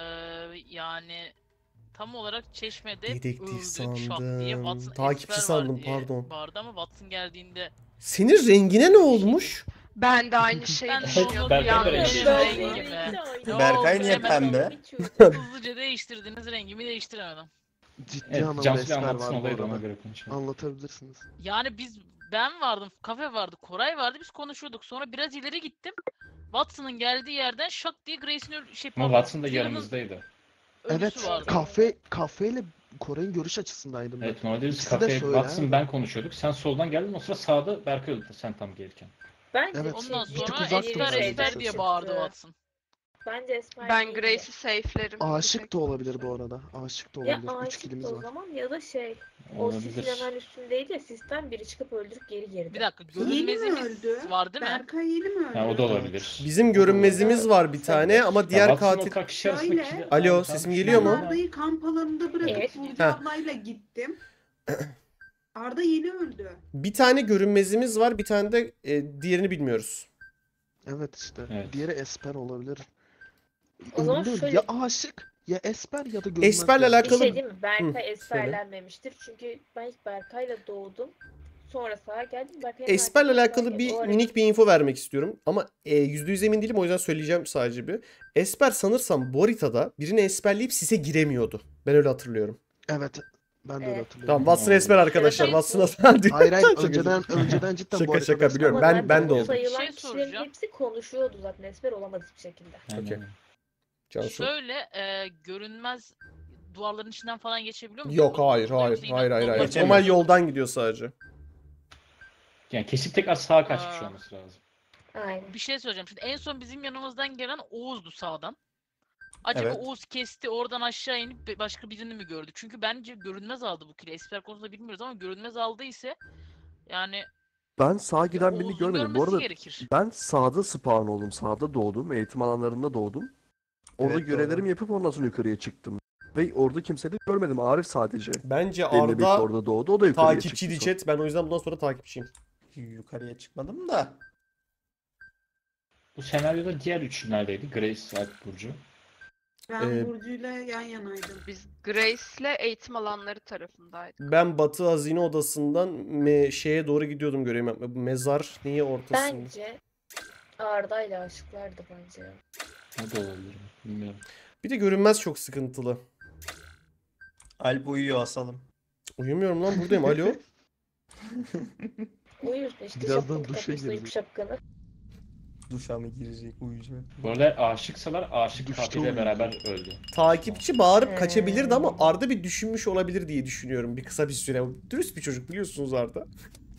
yani tam olarak Çeşme'de Dedektif öldük şak diye sandım. Watson Takipçi esmer sandım, var diye pardon. Bağırdı ama Watson geldiğinde Senin rengine ne olmuş? Ben de aynı şeyi ben de düşünüyordum. Ben- ben de yani. öyle benim düşünüyorum. rengimi. Berkay Oo, niye hemen pembe? hızlıca değiştirdiniz rengimi değiştiremedim. ciddi Evet, anlamda Cansu esmer anlatsın var bu olayı da ona arada. göre konuşalım. Anlatabilirsiniz. Yani biz ben vardım, kafe vardı, Koray vardı biz konuşuyorduk. Sonra biraz ileri gittim. Watson'ın geldiği yerden şak diye Grace'in öl- şey Ama pardon, Watson da Tyrion'un yanımızdaydı. ölüsü Evet, vardı. kafe kafeyle Koray'ın görüş açısındaydım ben. Evet normalde biz İkisi de kafeye söyler. Watson ben konuşuyorduk. Sen soldan geldin o sıra sağda Berkay öldü sen tam gelirken. Bence Evet. Ondan Bir tık sonra uzaktım Esper ben Esper de. diye bağırdı Watson. Bence Esmer Ben değildi. Grace'i safe'lerim. Aşık da olabilir bu arada. Aşık da Ya olabilir. Üç aşık kilimiz o var. zaman ya da şey. O Olabilir. sisin hemen üstündeydi ya sisten biri çıkıp öldürüp geri girdi. Bir dakika Yeni mi görünmezimiz öldü? var değil mi? Berkay yeni mi öldü? Ha, o da olabilir. Bizim görünmezimiz var bir tane ama diğer Ya Watson o katil... kadar kişi arasında Şöyle. kişi- Alo, Tamam, sesim tamam. geliyor Ben mu? Arda'yı kamp alanında bırakıp Evet. Burcu Heh. ablayla gittim. Arda yeni öldü. Bir tane görünmezimiz var bir tane de e, diğerini bilmiyoruz. Evet işte. Evet. Diğeri esper olabilir. O zaman Emin değilim. şöyle- Ya aşık ya esper ya da görünmez. Esperle yani. Bir alakalı- şey değil mi? Berkay Hı, esperlenmemiştir. Çünkü ben ilk Berkay'la doğdum. Sonra sağa geldim. Berkay'a Esperle takip alakalı ederken bir o arada- minik bir info vermek istiyorum. Ama e, yüzde yüz emin değilim o yüzden söyleyeceğim sadece bir. Esper sanırsam bu haritada birini esperleyip sise giremiyordu. Ben öyle hatırlıyorum. Evet. Ben de öyle Evet. hatırlıyorum. Tamam Watson esper arkadaşlar. Evet. Watson diyor. Hayır hayır Çok önceden özür- önceden cidden Şaka bu arada şaka esper biliyorum. Ama Ben- vardı. ben de bu oldum. sayılan Bir şey kişilerin soracağım. hepsi konuşuyordu zaten. Esper olamadı hiçbir şekilde. Aynen. Okey. Cansu. Şöyle e, görünmez duvarların içinden falan geçebiliyor musun? Yok hayır Yoksa hayır yine hayır hayır. hayır. normal- Normal yoldan gidiyor sadece. Yani kesip tekrar sağa kaçmış Aa. olması lazım. Aynen. Bir şey söyleyeceğim. Şimdi en son bizim yanımızdan gelen Oğuz'du sağdan. Acaba Evet. Oğuz kesti oradan aşağı inip be- başka birini mi gördü? Çünkü bence görünmez aldı bu kili. Esper konusunda bilmiyoruz ama görünmez aldı ise yani Ben sağa giden birini Oğuz'un görmedim. Bu görmesi arada gerekir. ben sağda spawn oldum. Sağda doğdum. Eğitim alanlarında doğdum. Orada Evet, doğru. görevlerimi yapıp ondan sonra yukarıya çıktım. Ve orada kimseyi de görmedim. Arif sadece. Bence Benimle birlikte Arda orada doğdu. O da yukarıya takipçiydi çıktı. chat. Ben o yüzden bundan sonra takipçiyim. Yukarıya çıkmadım da. Bu senaryoda diğer üçü neredeydi? Grace, Alp, Burcu. Ben Ee, Burcu'yla yan yanaydım. Biz Grace'le eğitim alanları tarafındaydık. Ben Batı Hazine Odası'ndan me- şeye doğru gidiyordum görev yapmaya. Bu mezar niye ortasında? Bence Arda ile aşıklardı bence. O da olabilir. Bilmiyorum. Bir de görünmez çok sıkıntılı. Alp uyuyor asalım. Uyumuyorum lan buradayım. Alo. Uyursun işte Birazdan şapkanı duşa takıyorsun, uyku girecek. şapkanı. Duşa mı girecek uyuyacak? Bu arada aşıksalar aşık Duşta katiliyle uyuyor. beraber öldü. Takipçi bağırıp Ee. kaçabilirdi ama Arda bir düşünmüş olabilir diye düşünüyorum bir kısa bir süre. Dürüst bir çocuk biliyorsunuz Arda.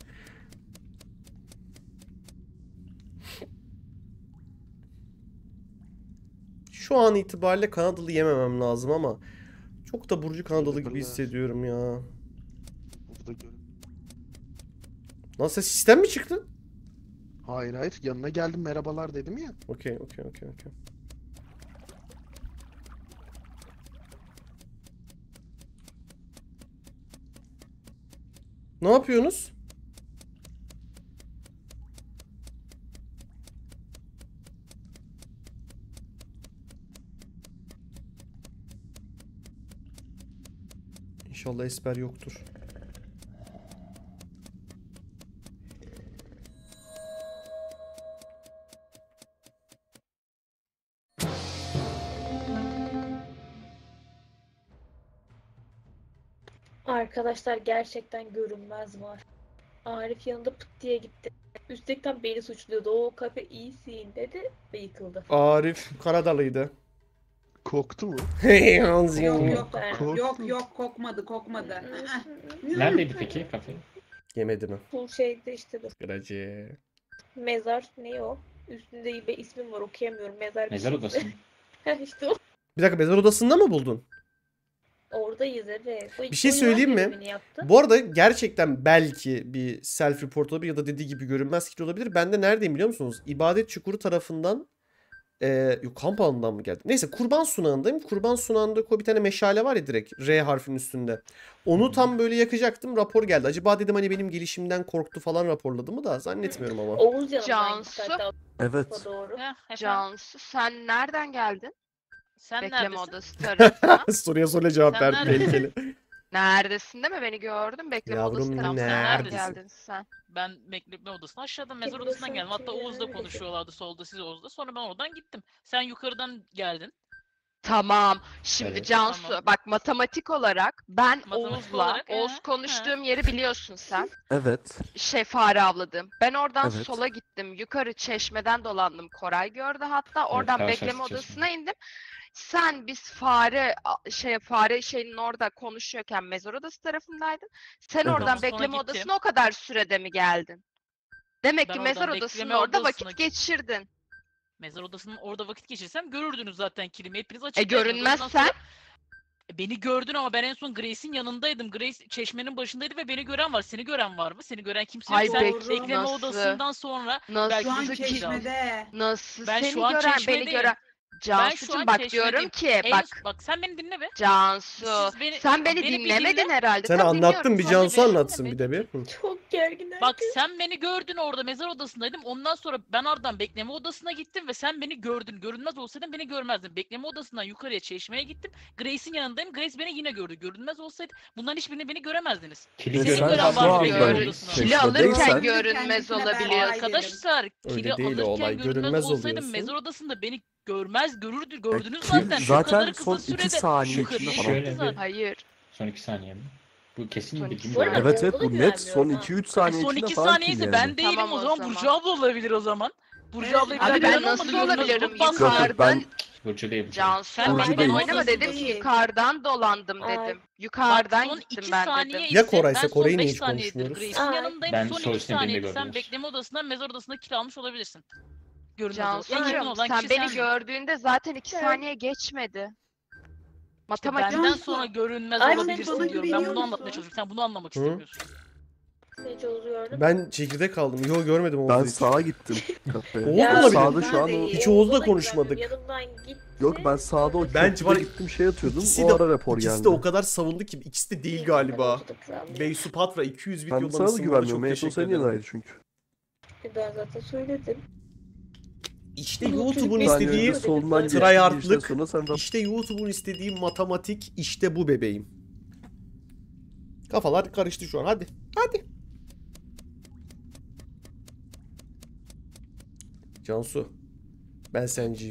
Şu an itibariyle Kanadalı yememem lazım ama çok da Burcu Kanadalı gibi Yapabilir. hissediyorum ya. Burada gör. Nasıl sistem mi çıktı? Hayır hayır yanına geldim merhabalar dedim ya. Okey okey okey okey. Ne yapıyorsunuz? İnşallah esper yoktur. Arkadaşlar gerçekten görünmez var. Arif yanında pıt diye gitti. Üstlükten beni suçluyordu. O kafe iyisin dedi ve yıkıldı. Arif Kanadalıydı. Koktu mu? Yok yok Ben- yok yok kokmadı kokmadı. Neredeydi peki kafe? Yemedi mi? Bu şeyde işte dur. Gıracı. Mezar ne o? Üstünde bir ismim var okuyamıyorum. Mezar bir Mezar şey. odası mı? Heh, işte o. Bir dakika mezar odasında mı buldun? Oradayız evet. Bu- Bir şey bu yılan söyleyeyim mi? görevini yaptı. Bu arada gerçekten belki bir self report olabilir ya da dediği gibi görünmez kit olabilir. Ben de neredeyim biliyor musunuz? İbadet çukuru tarafından eee yok kamp alanından mı geldim? Neyse kurban sunağındayım. Kurban sunağında ko- bir tane meşale var ya direkt R harfinin üstünde. Onu tam böyle yakacaktım. Rapor geldi. Acaba dedim hani benim gelişimden korktu falan raporladı mı da zannetmiyorum ama. Oğuz yanımdaydı Cansu. hatta Evet. o doğru. Heh, efendim, Cansu sen nereden geldin? sen Bekleme neredesin? odası tarafına. Soruya soruya cevap Sen verdi neredesin? tehlikeli. Neredesin değil mi? Beni gördün. Bekleme Yavrum, odası tarafına neredesin? geldin sen. Ben bekleme odasına aşağıdan mezar Kim odasından desem geldim. Hatta kim Oğuz'la ya? konuşuyorlardı solda siz Oğuz'la. Sonra ben oradan gittim. Sen yukarıdan geldin. Tamam. Şimdi Evet. Cansu Tamam. bak matematik olarak ben Matematik Oğuz'la olarak, Oğuz he, konuştuğum yeri biliyorsun sen. Evet. Şey fare avladım. Ben oradan Evet. sola gittim. Yukarı çeşmeden dolandım. Koray gördü hatta. Oradan karşılaştık bekleme çeşmede. odasına indim. Sen biz fare a- şey fare şeyin orada konuşuyorken mezar odası tarafındaydın. Sen Evet. oradan Sonra bekleme gittim. odasına o kadar sürede mi geldin? Demek Ben ki oradan mezar bekleme odasının orada odasına vakit gittim. geçirdin. Mezar odasının orada vakit geçirsem görürdünüz zaten kilimi. Hepiniz E açıktaydınız. Ondan görünmezsen sonra- E, Beni gördün ama ben en son Grace'in yanındaydım. Grace çeşmenin başındaydı ve beni gören var. Seni gören var mı? Seni gören kimse yok. Ay Sen bek- bekleme nasıl? odasından sonra nasıl belki Şu an bizi kişi çeşmede. nasıl Ben seni şu an gören beni çeşmedeyim. gören Ben şu an Cansu'cum bak diyorum çeşmedeyim. ki En- bak bak sen beni dinle be. Cansu Siz beni- sen beni, beni bir dinlemedin dinle. herhalde. Sen Tabii anlattın dinliyorum. bir Sen Cansu de beni anlatsın dinle bir de bir. Hı. Çok gergin Bak herkes. sen beni gördün orada mezar odasındaydım. Ondan sonra ben oradan bekleme odasına gittim ve sen beni gördün. Görünmez olsaydın beni görmezdin. Bekleme odasından yukarıya çeşmeye gittim. Grace'in yanındayım. Grace beni yine gördü. Görünmez olsaydı bundan hiçbirini beni göremezdiniz. Kili Sen Seni gören gören şu var an bekleme böyle odasına. Kili çeşmedeysen- alırken görünmez Kendisine olabiliyor. ben- Arkadaşlar kili Öyle değil o alırken olay. görünmez, Görünmez olsaydım oluyorsun. mezar odasında beni görmez görürdü gördünüz kil zaten. Şu zaten kadar kısa son sürede iki saniye yukarıya içinde falan. gitti Şöyle zaten. bir- Hayır. Son iki saniye mi? Bu kesin Son bilgim iki yok. saniye. Evet evet Ona bu net son güvenmiyorum ha. iki üç E, saniye son içinde iki falan saniyeyse kill ben yani. değilim Tamam o o zaman zaman. Burcu abla olabilir o zaman. Burcu Evet. ablayı Abi bilen ben bilen nasıl olmadı, görünmez olabilirim? olup bastı. Yok, yok, Yukarıdan Burcu değil. Cansu Sen Burcu ben değil. oynama dedim ki Değil. yukarıdan dolandım Ay. dedim. Bak Yukarıdan son gittim iki ben saniye dedim. Ya ise Koray'sa ben son Koray'ı niye beş hiç saniyedir konuşmuyoruz? Grace'in Ay. yanındayım. Ben Son sol iki üstüne birini saniyede sen gördünüz. bekleme odasından mezar odasına kil almış olabilirsin. Görünmez ol. En yakın Cansu'cum olan sen kişi beni sendin. gördüğünde zaten iki Evet. saniye geçmedi. İşte Matematik benden Cansu. sonra görünmez Ay, sen olabilirsin bana diyorum. Ben bunu güveniyor anlatmaya musun? çalışıyorum. Sen bunu anlamak Hı? istemiyorsun. seni çözüyorum. Ben çekirdek aldım. Yo görmedim Oğuz'u Ben hiç. sağa gittim kafeye. Oğuz Ya, olabilir. Sağda şu an o... Hiç Oğuz'la konuşmadık. Yanımdan gitti. Yok ben sağda o Bence köprüde var- gittim şey atıyordum. İkisi O de, ara rapor ikisi geldi. de o kadar savundu ki ikisi de değil galiba. Beysu Patra iki yüz bit Ben sana da yollamışsın. güvenmiyorum. En son Çok senin teşekkür ederim. yanındaydı çünkü. Ben zaten söyledim. İşte Bunu YouTube'un Türk istediği Saniye önce solundan geçti. tryhardlık. İşte sonra sen de İşte YouTube'un istediği matematik. İşte bu bebeğim. Kafalar karıştı şu an. Hadi. Hadi. Cansu. Ben senciyim.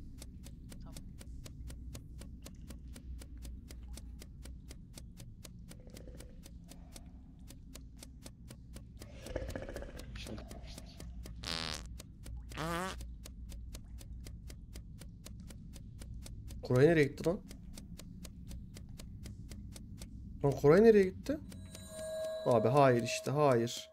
Koray nereye gitti lan? Lan Koray nereye gitti? Abi hayır işte hayır.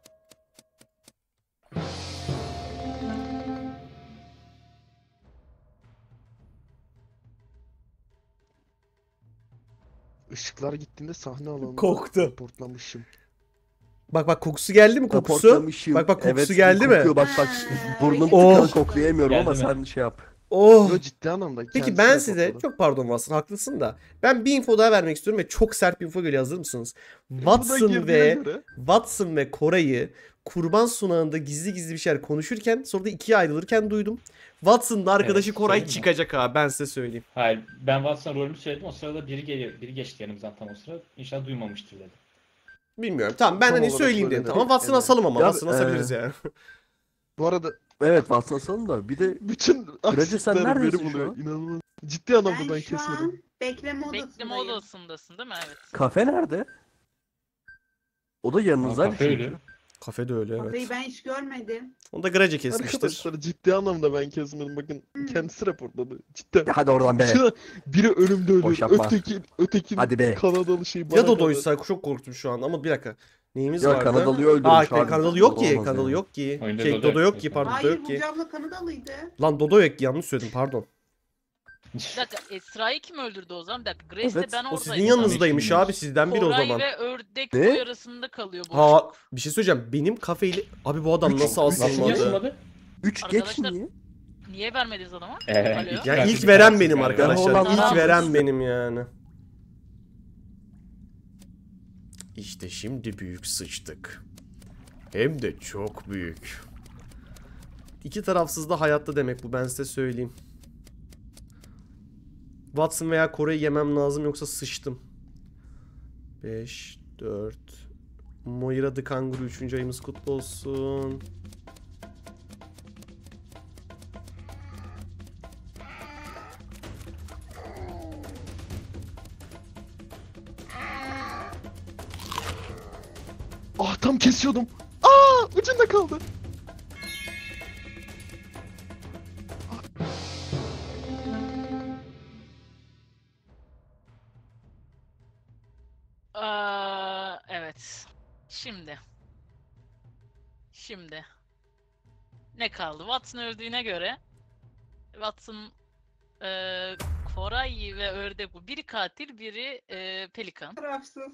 Işıklar gittiğinde sahne alanında Koktu. raportlamışım. Bak bak kokusu geldi mi kokusu? raporlamışım. Bak bak kokusu Evet, geldi mi? kokuyor. Bak bak burnum Oh. tıkalı koklayamıyorum ama Geldi mi? sen şey yap. Oh. Yo, ciddi anlamda. Peki kendisi ben size raporladı. çok pardon Watson haklısın da ben bir info daha vermek istiyorum ve çok sert bir info geliyor, hazır mısınız? Bu da Watson girdiğine ve göre- Watson ve Koray'ı kurban sunağında gizli gizli bir şeyler konuşurken sonra da ikiye ayrılırken duydum. Watson'la arkadaşı Evet, Koray söyleyeyim mi? çıkacak abi, ben size söyleyeyim. Hayır, ben Watson rolümü söyledim. O sırada biri geliyor, biri geçti yanımızdan tam o sıra. İnşallah duymamıştır dedim. Bilmiyorum. Tamam ben Tam hani olarak söyleyeyim öyle dedim. de. Tamam Watson'ı Evet. asalım ama Ya, Watson'ı asabiliriz e, yani. Bu arada Evet Watson asalım da bir de bütün Grece sen asistler neredesin beni şu buluyor. an? İnanılmaz. Ciddi anlamda ben, Ben şu kesmedim. an bekleme odasındayım. Bekleme odasındasın değil mi? Evet. kafe nerede? O da yanınızdaydı Kafe çünkü. ölü. Kafede öyle evet. Kafayı ben hiç görmedim. Onu da Grace kesmiştir. Arkadaşlar ciddi anlamda ben kesmedim. Bakın kendisi raporladı. Cidden. Ya hadi oradan be. Şuna biri önümde ölüyor. Boş yapma. Öteki, öteki Hadi be. Kanadalı şey bana Ya kaldı. Dodo'ysa çok korktum şu an ama bir dakika. Neyimiz Ya vardı? Kanadalı'yı öldürmüş Aa, abi. Kanadalı yok ki. Olamaz Kanadalı yani. yok ki. Oyunda Şey, Dodo Dodo yok. yok ki pardon. Dodo Hayır yok ki. Burcu abla Kanadalıydı. Lan Dodo yok ki, yanlış söyledim pardon. Bir dakika Esra'yı kim öldürdü o zaman? Bir dakika Grace Evet, de ben O oradaydım. sizin yanınızdaymış Bilmiyorum. abi, sizden biri o Koray zaman. ve Ördek Ne? boy arasında kalıyor boşluk. Ha bir şey söyleyeceğim. Benim kafeyle... Abi bu adam nasıl Nasıl asılmadı? yazılmadı? üç geç Arkadaşlar- niye? Niye vermediniz adama? Ee, Alo? ilk- Ya Ben ilk bir veren tanesi benim galiba. arkadaşlar. Ben İlk Hollanda'dan veren mısın? benim yani. İşte şimdi büyük sıçtık. Hem de çok büyük. İki tarafsız da hayatta demek bu, ben size söyleyeyim. Watson veya Kore'yi yemem lazım yoksa sıçtım. beş, dört. Moira the Kanguru üçüncü ayımız kutlu olsun. Ah tam kesiyordum. Aa ucunda kaldı. Aa, evet. Şimdi. Şimdi. Ne kaldı? Watson öldüğüne göre Watson eee Koray ve Ördek bu. Biri katil, biri eee, pelikan. Tarafsız.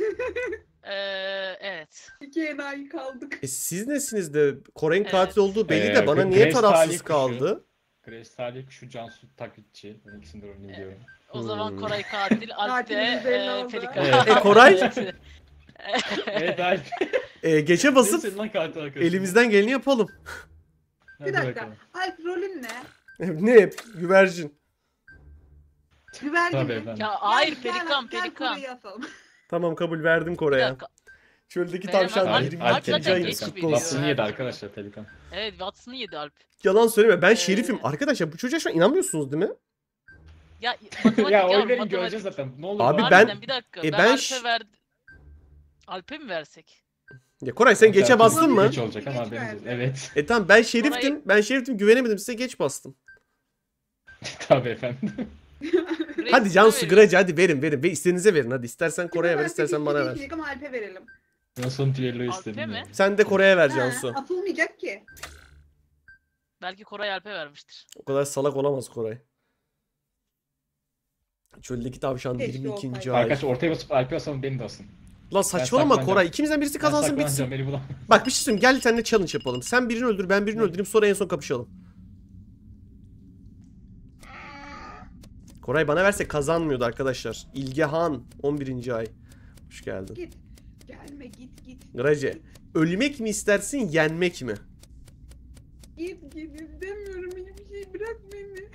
Eee, evet. İki enayi kaldık. E siz nesiniz de Kore'nin Evet. katil olduğu belli de Ee, bana Grace niye Talih tarafsız kuşu. kaldı? Grace Salih şu Cansu taklitçi. Ben ikisini de rolünü biliyorum. O zaman Hmm. Koray katil, Alp de Katilimiz belli eee, oldu. pelikan. Evet. E, Koray? Evet Alp. E, geçe basıp Nesin lan katil arkadaşım? elimizden geleni yapalım. Hadi Bir dakika. bakalım. Alp rolün ne? Ne? Güvercin. Güvercin Tabii mi? efendim. Ya hayır, Gel- gel- pelikan, gel pelikan. Kore'yi asalım. Tamam kabul verdim Bir Kore'ye. dakika. Çöldeki Veremem. tavşan Alp- yirmi Alp ikinci zaten ayımız geç kutlu veriyor. olsun. Watson'ı yedi arkadaşlar pelikan. Evet, Watson'ı yedi Alp. Yalan söyleme, ben Ee, şerifim. Arkadaşlar bu çocuğa şu an inanmıyorsunuz değil mi? Ya matematik Ya ya, oy verin matematik. göreceğiz zaten. Ne olur. Abi bak. ben- Harbiden bir dakika. e ben, ben Alp'e ş- verdim. Alp'e mi versek? Ya Koray sen geçe Zaten bastın mı? Geç olacak ama Geç haberiniz verdi. Evet. E tamam ben şeriftim. Ben şeriftim, güvenemedim size, geç bastım. Tabii efendim. Grace'e Hadi Cansu veriyorum. Grece hadi verin verin. Ve istediğinize verin hadi. İstersen Kore'ye ver, Versek istersen bana ver. isteyecek ama Alp'e verelim. Ben son düelloyu Alp'e istedim. mi? ya. Sen de Kore'ye ver Ha, Cansu. atılmayacak ki. Belki Koray Alp'e vermiştir. O kadar salak olamaz Koray. Çöldeki tavşan Keşke yirmi ikinci olsaydı. ay. Arkadaşlar ortaya basıp Alp'i asalım beni de asın. La saçmalama saklanacağım. Koray. İkimizden birisi Ben kazansın bitsin. saklanacağım, beni bulamaz. Bak bir şey söyleyeyim. Gel seninle challenge yapalım. Sen birini öldür, ben birini öldüreyim. Sonra en son kapışalım. Koray bana verse kazanmıyordu arkadaşlar. İlgehan on birinci ay. Hoş geldin. Git. Gelme git git. Grace, ölmek mi istersin, yenmek mi? Git git istemiyorum hiçbir şey bırak beni.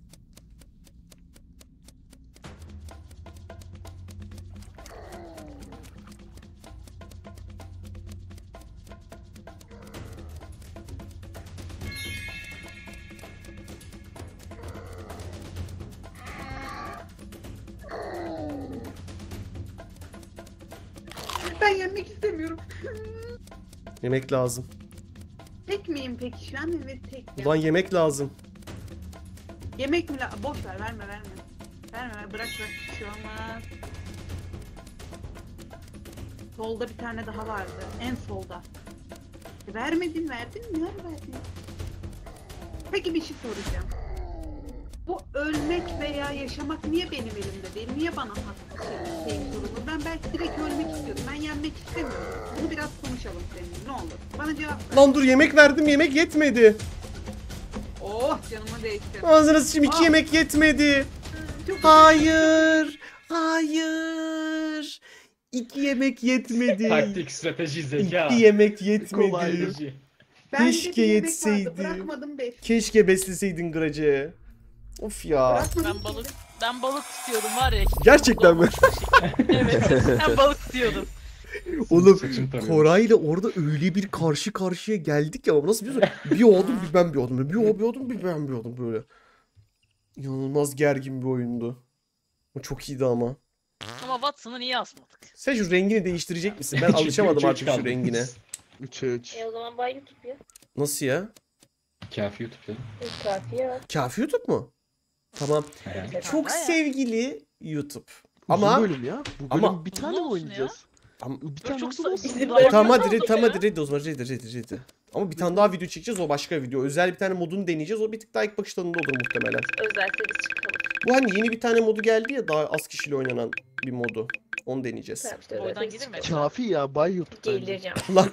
Ben yenmek istemiyorum. Yemek lazım. Tek miyim peki şu an? Evet tek. Ulan yemek lazım. Yemek mi la? Boş ver verme verme. Verme ver bırak bırak bir şey olmaz. Solda bir tane daha vardı. En solda. E, vermedin verdin mi? Ver verdin. Peki bir şey soracağım. Bu ölmek veya yaşamak niye benim elimde değil? Niye bana hak şey, şey sorulur? Ben belki direkt ölmek istiyorum. Ben yenmek istemiyorum. Bunu biraz konuşalım seninle. Ne olur. Bana cevap ver. Lan dur yemek verdim, yemek yetmedi. Oh canımı değiştirdim. Ağzına sıçayım iki Ah. yemek yetmedi. Çok Hayır. Hayır. İki yemek yetmedi. Taktik, strateji, zeka. İki yemek yetmedi. Strateji. Bende Keşke bir yemek vardı, yetseydi. Bırakmadım beş. Keşke besleseydin Grace. Of ya. Bırakmadım Ben balık ben balık istiyordum var ya. Gerçekten mi? Evet. Ben balık istiyordum. Oğlum Saçını tarıyorum. Koray'la orada öyle bir karşı karşıya geldik ya. Nasıl biliyorsun? Bir o oldum bir ben bir oldum. Bir o bir oldum bir ben bir oldum böyle. İnanılmaz gergin bir oyundu. O çok iyiydi ama. Ama Watson'ı niye asmadık? Sen şu rengini değiştirecek misin? Ben alışamadım Üç, üç artık şu kaldı. rengine. üçe üç. E o zaman bay YouTube ya. Nasıl ya? Kafi YouTube'da. E, kafiye var. Kafi YouTube mu? Tamam. Yani. Çok Ha ya. sevgili YouTube. Uzun Ama bölüm ya. Bu bölüm ama- bir tane Uzun mi olsun ya. oynayacağız? Ama- Bir tane çok nasıl sa- olsun? Bizim ya? böyle- tamam hadi olacak ready, tamam ya. hadi ready o zaman ready ready ready. Ama bir tane daha video çekeceğiz, o başka video. Özel bir tane modunu deneyeceğiz, o bir tık daha ilk bakış tadında olur muhtemelen. Özelse biz çıkalım. Bu hani yeni bir tane modu geldi ya, daha az kişiyle oynanan bir modu. Onu deneyeceğiz. Tamam işte Oradan özelse biz gidelim mi? çıkalım. Kafi ya Bay YouTube bence. Geleceğim. Lan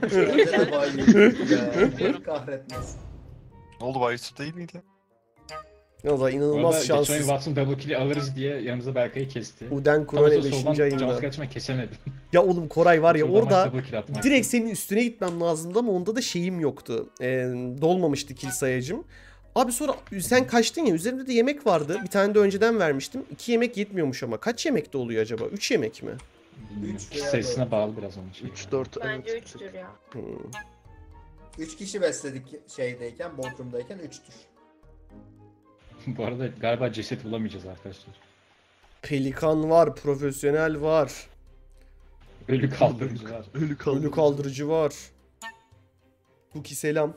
Kahretmez. Ne oldu Bay Yusuf değil miydi? valla inanılmaz Orada geçen şanssız. Watson double kill'i alırız diye yanımıza Berkay'ı kesti. Uden Ama Kur'an'ı sonra beşinci soldan ayında. Cansu kaçma kesemedim. Ya oğlum Koray var ya Soldan orada double kill atmak. direkt senin üstüne gitmem lazımdı ama onda da şeyim yoktu. Ee, dolmamıştı kill sayacım. Abi sonra sen kaçtın ya, üzerimde de yemek vardı. Bir tane de önceden vermiştim. İki yemek yetmiyormuş ama. Kaç yemekte oluyor acaba? Üç yemek mi? Üç Kişi veya sayısına bağlı biraz onun şey. üç dört Bence evet. üçtür ya. Hmm. Üç kişi besledik şeydeyken, Bodrum'dayken üçtür. Bu arada galiba ceset bulamayacağız arkadaşlar. Pelikan var, profesyonel var. Ölü kaldırıcılar. Ölü kaldı. Ölü kaldırıcı var. Buki selam.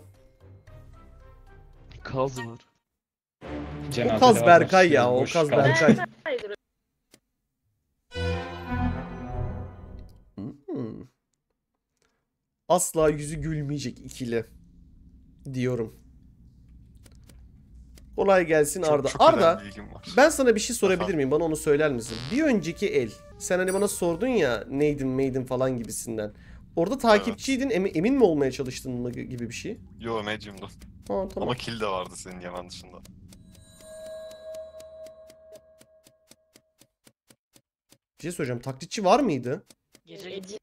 Kaz var. O Kaz Berkay ya, o Kaz Berkay. Hayır. Hmm. Asla yüzü gülmeyecek ikili diyorum. Kolay gelsin Çok, Arda. çok Arda, önemli bilgim var. ben sana bir şey sorabilir Efendim? miyim? Bana onu söyler misin? Bir önceki el, sen hani bana sordun ya neydin meydin falan gibisinden. Orada takipçiydin, emi- emin mi olmaya çalıştın mı gibi bir şey? Yo medium'du. Ha tamam. Ama kill de vardı senin yaman dışında. Bir şey soracağım. Taklitçi var mıydı? Gece git.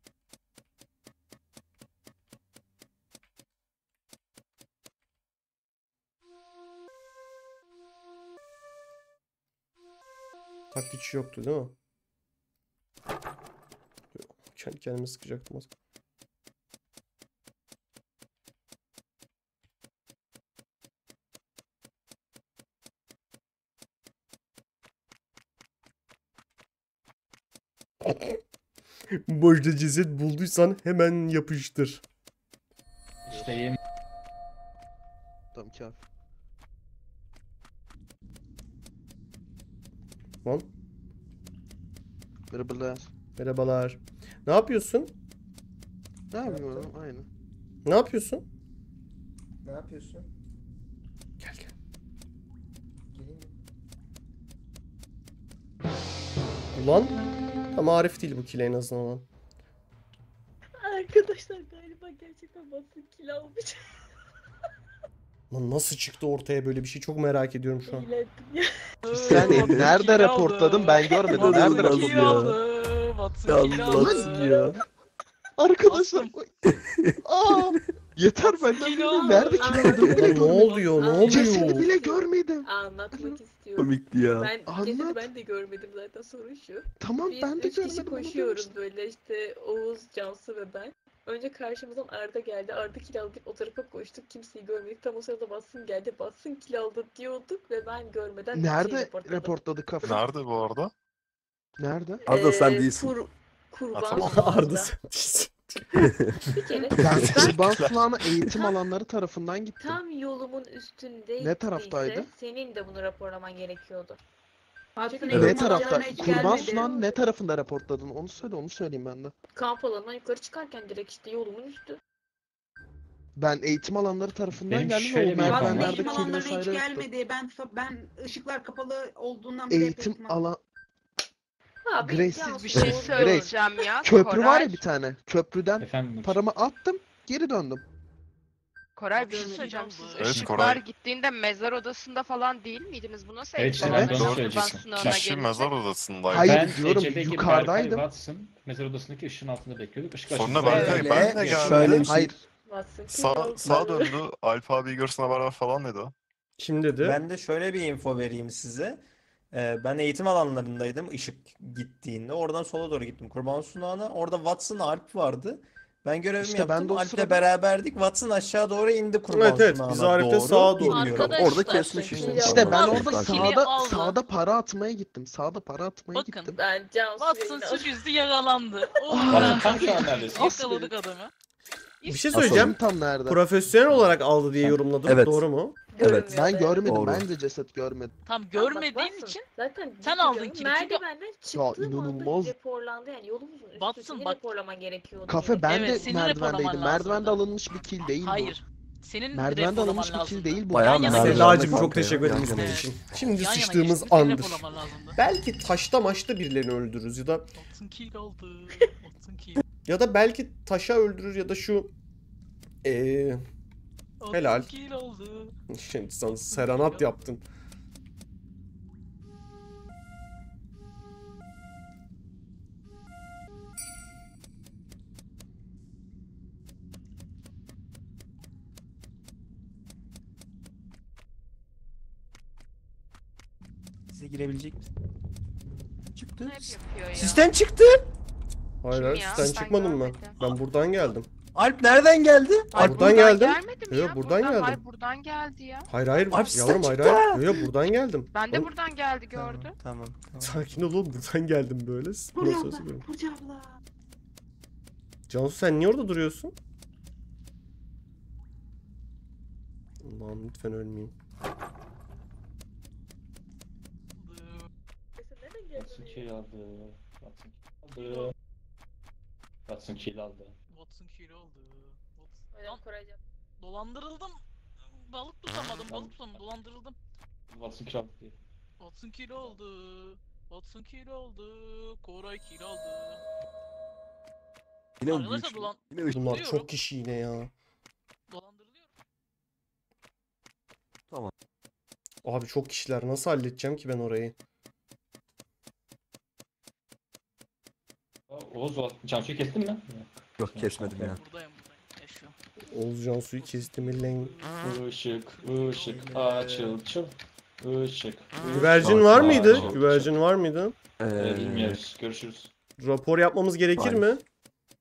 Taklitçi yoktu değil mi? Kendi kendime sıkacaktım az. Boşta ceset bulduysan hemen yapıştır. İşte yeni Tamam kafi. Lan Merhabalar. merhabalar. Ne yapıyorsun? Ne yapıyorum? Aynı. Ne yapıyorsun? Ne yapıyorsun? Gel gel. Geleyim mi? Ulan tam Arif değil bu kile en azından olan. Arkadaşlar galiba gerçekten Watson kill almış. Lan nasıl çıktı ortaya böyle bir şey, çok merak ediyorum şu an. Eğlendim ya. Sen nerede reportladın ben görmedim. Nerede Watson reportladın? kill aldı. Watson kill aldı. ya. Arkadaşlar. Aa, yeter benden kill biri. aldı. Nerede kill aldığını bile Lan ne görmedim. oluyor, ne Cesedi oluyor? bile görmedim. Anlatmak istiyorum. Komikti ya. Ben Anlat. cesedi ben de görmedim zaten, sorun şu. Tamam Biz ben de üç kişi görmedim. onu koşuyoruz demiştim. böyle, işte Oğuz, Cansu ve ben. Önce karşımızdan Arda geldi. Arda kill aldı. O tarafa koştuk. Kimseyi görmedik. Tam o sırada Bassın geldi. Bassın kill aldı diyorduk ve ben görmeden şey Nerede reportladım. reportladı kafa? Nerede bu arada? Nerede? Arda sen Ee, değilsin. Kur, kurban tamam. Sunağı'nda. Arda sen değilsin. Bir kere Ben ben kurban sunağına eğitim alanları tarafından gittim. tam yolumun üstünde Ne taraftaydı? senin de bunu raporlaman gerekiyordu. Watson Evet. Ne eğitim tarafta? alanına hiç Kurban gelmedi. sunağın ne tarafında reportladın? Onu söyle, onu söyleyeyim ben de. Kamp alanından yukarı çıkarken direkt işte yolumun üstü. Ben eğitim alanları tarafından Benim geldim ve şöyle o bir yapmam Watson merdivenlerde eğitim kill alanlarına hiç vesaire yoktu. gelmedi. Ben ben ışıklar kapalı olduğundan bile Eğitim eğitim alan... Abi Grace, Cansu Bir şey Grace. söyleyeceğim ya. Köprü var Koray, ya bir tane. Köprüden Efendim. paramı attım, geri döndüm. Koray bir şey Görmedim. söyleyeceğim. Siz Evet, ışıklar Koray. gittiğinde mezar odasında falan değil miydiniz? Bu nasıl Evet, eğitim işte ben alanına de onu kurban söyleyeceksin. sunağına Kişi gelince? mezar odasındaydı. Hayır, Ben diyorum, Ece'deki yukarıdaydım. Berkay Watson mezar odasındaki ışığın altında bekliyorduk. Işık Sonra açıldı. Berkay, Evet. ben de Ve geldim. şöyle bir şey. Hayır. Watson kill Sağ, aldı. sağa döndü. Alfa abi görsün haber falan dedi o. Kim dedi? Ben de şöyle bir info vereyim size. Ee, ben eğitim alanlarındaydım ışık gittiğinde. Oradan sola doğru gittim kurban sunağına. Orada Watson, Alp vardı. Ben görevimi İşte yaptım. ben de o Alp'le sırada- beraberdik. Watson aşağı doğru indi kurban Evet, evet, sunağına biz Arif'le doğru. sağa doğru Bilmiyorum. Arkadaşlar, Orada kesmiş işte. İşte ben Watson orada kill'i sağda aldı. sağda para atmaya gittim. Sağda para atmaya Bakın. gittim. Ben Cansu Watson yayını- suçüstü yakalandı. Oh, Watson tam şu an neredesin? yakaladık adamı. Bir şey Asılım söyleyeceğim. tam nerede? Profesyonel olarak aldı diye yorumladım. Evet. Doğru mu? Evet. Ben Görünmüyordu. görmedim. Doğru. Ben de ceset görmedim. Tam Bak, görmediğin Watson, için zaten sen ciddi aldın diyorum, kili. Çünkü merdivenden çıktığım inanılmaz. anda raporlandı, yani yolumuzun üstü. Watson, Senin bak- raporlaman gerekiyordu. Kafe benim. ben Evet, de senin merdivendeydim. raporlaman Merdivende lazımdı. alınmış bir kill değil bu. hayır. Senin Merdivende reporlaman alınmış bir kill lazımdı. değil bu. Bayağı Yan yana merdivende geçtik. Selacığım çok kanka ya, teşekkür ederim yan ismin yana. için. Şimdi Yan yana sıçtığımız geçtik, senin andır. raporlaman lazımdı. Belki taşta maçta birilerini öldürürüz ya da Watson kill aldı. Watson kill. ya da belki taşa öldürür ya da şu eee Helal. Watson kill aldı. şimdi sen serenat yaptın. Size girebilecek misin? Çıktı. Ne yapıyor ya? Sistem çıktı. Hayır Kim hayır ya? sen Ben çıkmadın mı? görmedim. Ben buradan geldim. Alp nereden geldi? Hayır, buradan geldim. gelmedim Yo, ya. buradan geldim. Hayır buradan geldi ya. Hayır hayır Alp sistem yavrum hayır çıktı. hayır. Yo, yo, buradan geldim. Ben de Oğlum, buradan geldi gördüm. Tamam. tamam. sakin ol oğlum, buradan geldim böyle. Burcu Burası abla, orası böyle. Burcu abla. Cansu sen niye orada duruyorsun? Allah'ım lütfen ölmeyeyim. Nereden geldin Watson ya? kill aldı. Watson kill aldı. Watson kill aldı. Watson kill aldı. Watson- Öyle Lan, Koraycığım. dolandırıldım. Balık tutamadım, balık tutamadım, dolandırıldım. Watson kill aldı diye. Watson kill aldı. Watson kill aldı. Koray kill aldı. Yine Arkadaşlar büyük. dolan Yine ışık. Bunlar Biliyorum. çok kişi yine ya. dolandırılıyorum. Abi çok kişiler, nasıl halledeceğim ki ben orayı? Oğuz, Cansu'yu kestin mi? Yok kesmedim ya. Buradayım buradayım. Yaşıyorum. Oğuz Cansu'yu kesti mi lan? Işık, ışık, açıl, çıl. Işık. Güvercin var mıydı? Güvercin var mıydı? Ee, Ee, bilmiyoruz. Görüşürüz. Rapor yapmamız gerekir Var. mi?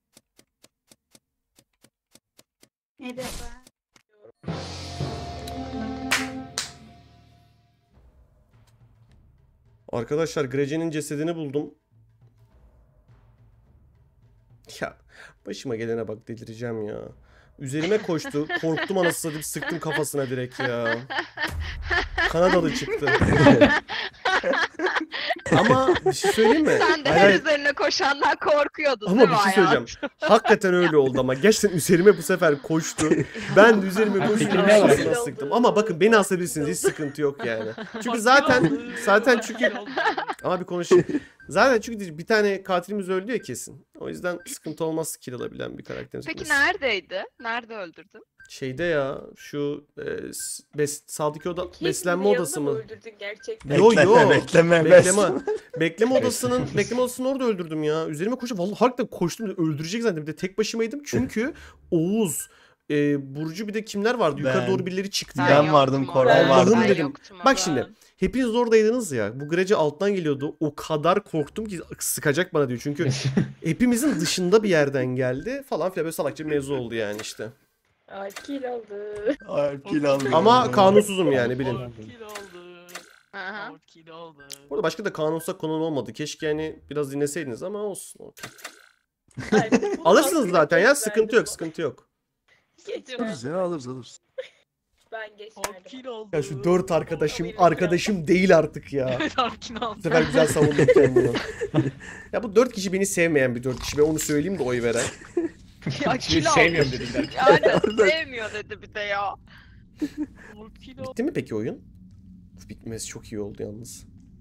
Ne defa? Arkadaşlar Grece'nin cesedini buldum. Ya başıma gelene bak, delireceğim ya. Üzerime koştu. Korktum anasını satayım, sıktım kafasına direkt ya. Kanadalı çıktı. Ama bir şey söyleyeyim mi? Sen de Hayır, her hayır. üzerine koşandan korkuyordun Ama değil bir mi şey söyleyeceğim. hayatım? Hakikaten öyle oldu ama. Gerçekten üzerime bu sefer koştu. Ben de üzerime koşunca Fikri ne var? kafasına sıktım. Ama bakın beni asabilirsiniz. Hiç sıkıntı yok yani. Çünkü zaten zaten çünkü ama bir konuşayım. Zaten çünkü bir tane katilimiz öldü ya kesin. O yüzden sıkıntı olmaz kill alabilen bir karakterimiz. Peki neredeydi? Nerede öldürdün? Şeyde ya şu e, s- bes, sağdaki oda Peki, beslenme yanında odası mı mı? öldürdün gerçekten? Yo Bekleme, yo. bekleme, Bekleme. besleme. Bekleme odasının bekleme odasının orada öldürdüm ya. Üzerime koşup vallahi hakikaten koştum. Öldürecek zannettim. Bir de tek başımaydım. Çünkü Oğuz, e, Burcu bir de kimler vardı? Yukarı Ben- doğru birileri çıktı Ben ya. Ben vardım, yoktum Koray orada. vardı. Allah'ım Ben dedim. yoktum Bak orada. şimdi hepiniz oradaydınız ya. Bu Grece alttan geliyordu. O kadar korktum ki sıkacak bana diyor. Çünkü hepimizin dışında bir yerden geldi falan filan böyle salakça bir mevzu oldu yani işte. Ay kill aldı. Alp kill aldı. Ama kanunsuzum yani bilin. Kill aldı. Aha. Kill aldı. Burada başka da kanunsuz konu olmadı. Keşke yani biraz dinleseydiniz ama olsun. Okey. Ay, bunu Alırsınız hakkını zaten ya geç sıkıntı verdim. yok sıkıntı yok. Geç Alırız verdim. ya alırız alırız. Ben geç Hop verdim. kill aldı. Ya şu dört arkadaşım Haberim arkadaşım değil artık ya. Evet abi kill aldı. Bu sefer güzel savundum kendimi. Ya bu dört kişi beni sevmeyen bir dört kişi. Ben onu söyleyeyim de oy veren. Ya Hiç kill sevmiyorum almış. dediler. Yani sevmiyor dedi bir de ya. Hop kill aldı. Bitti mi peki oyun? Uf, bitmesi çok iyi oldu yalnız.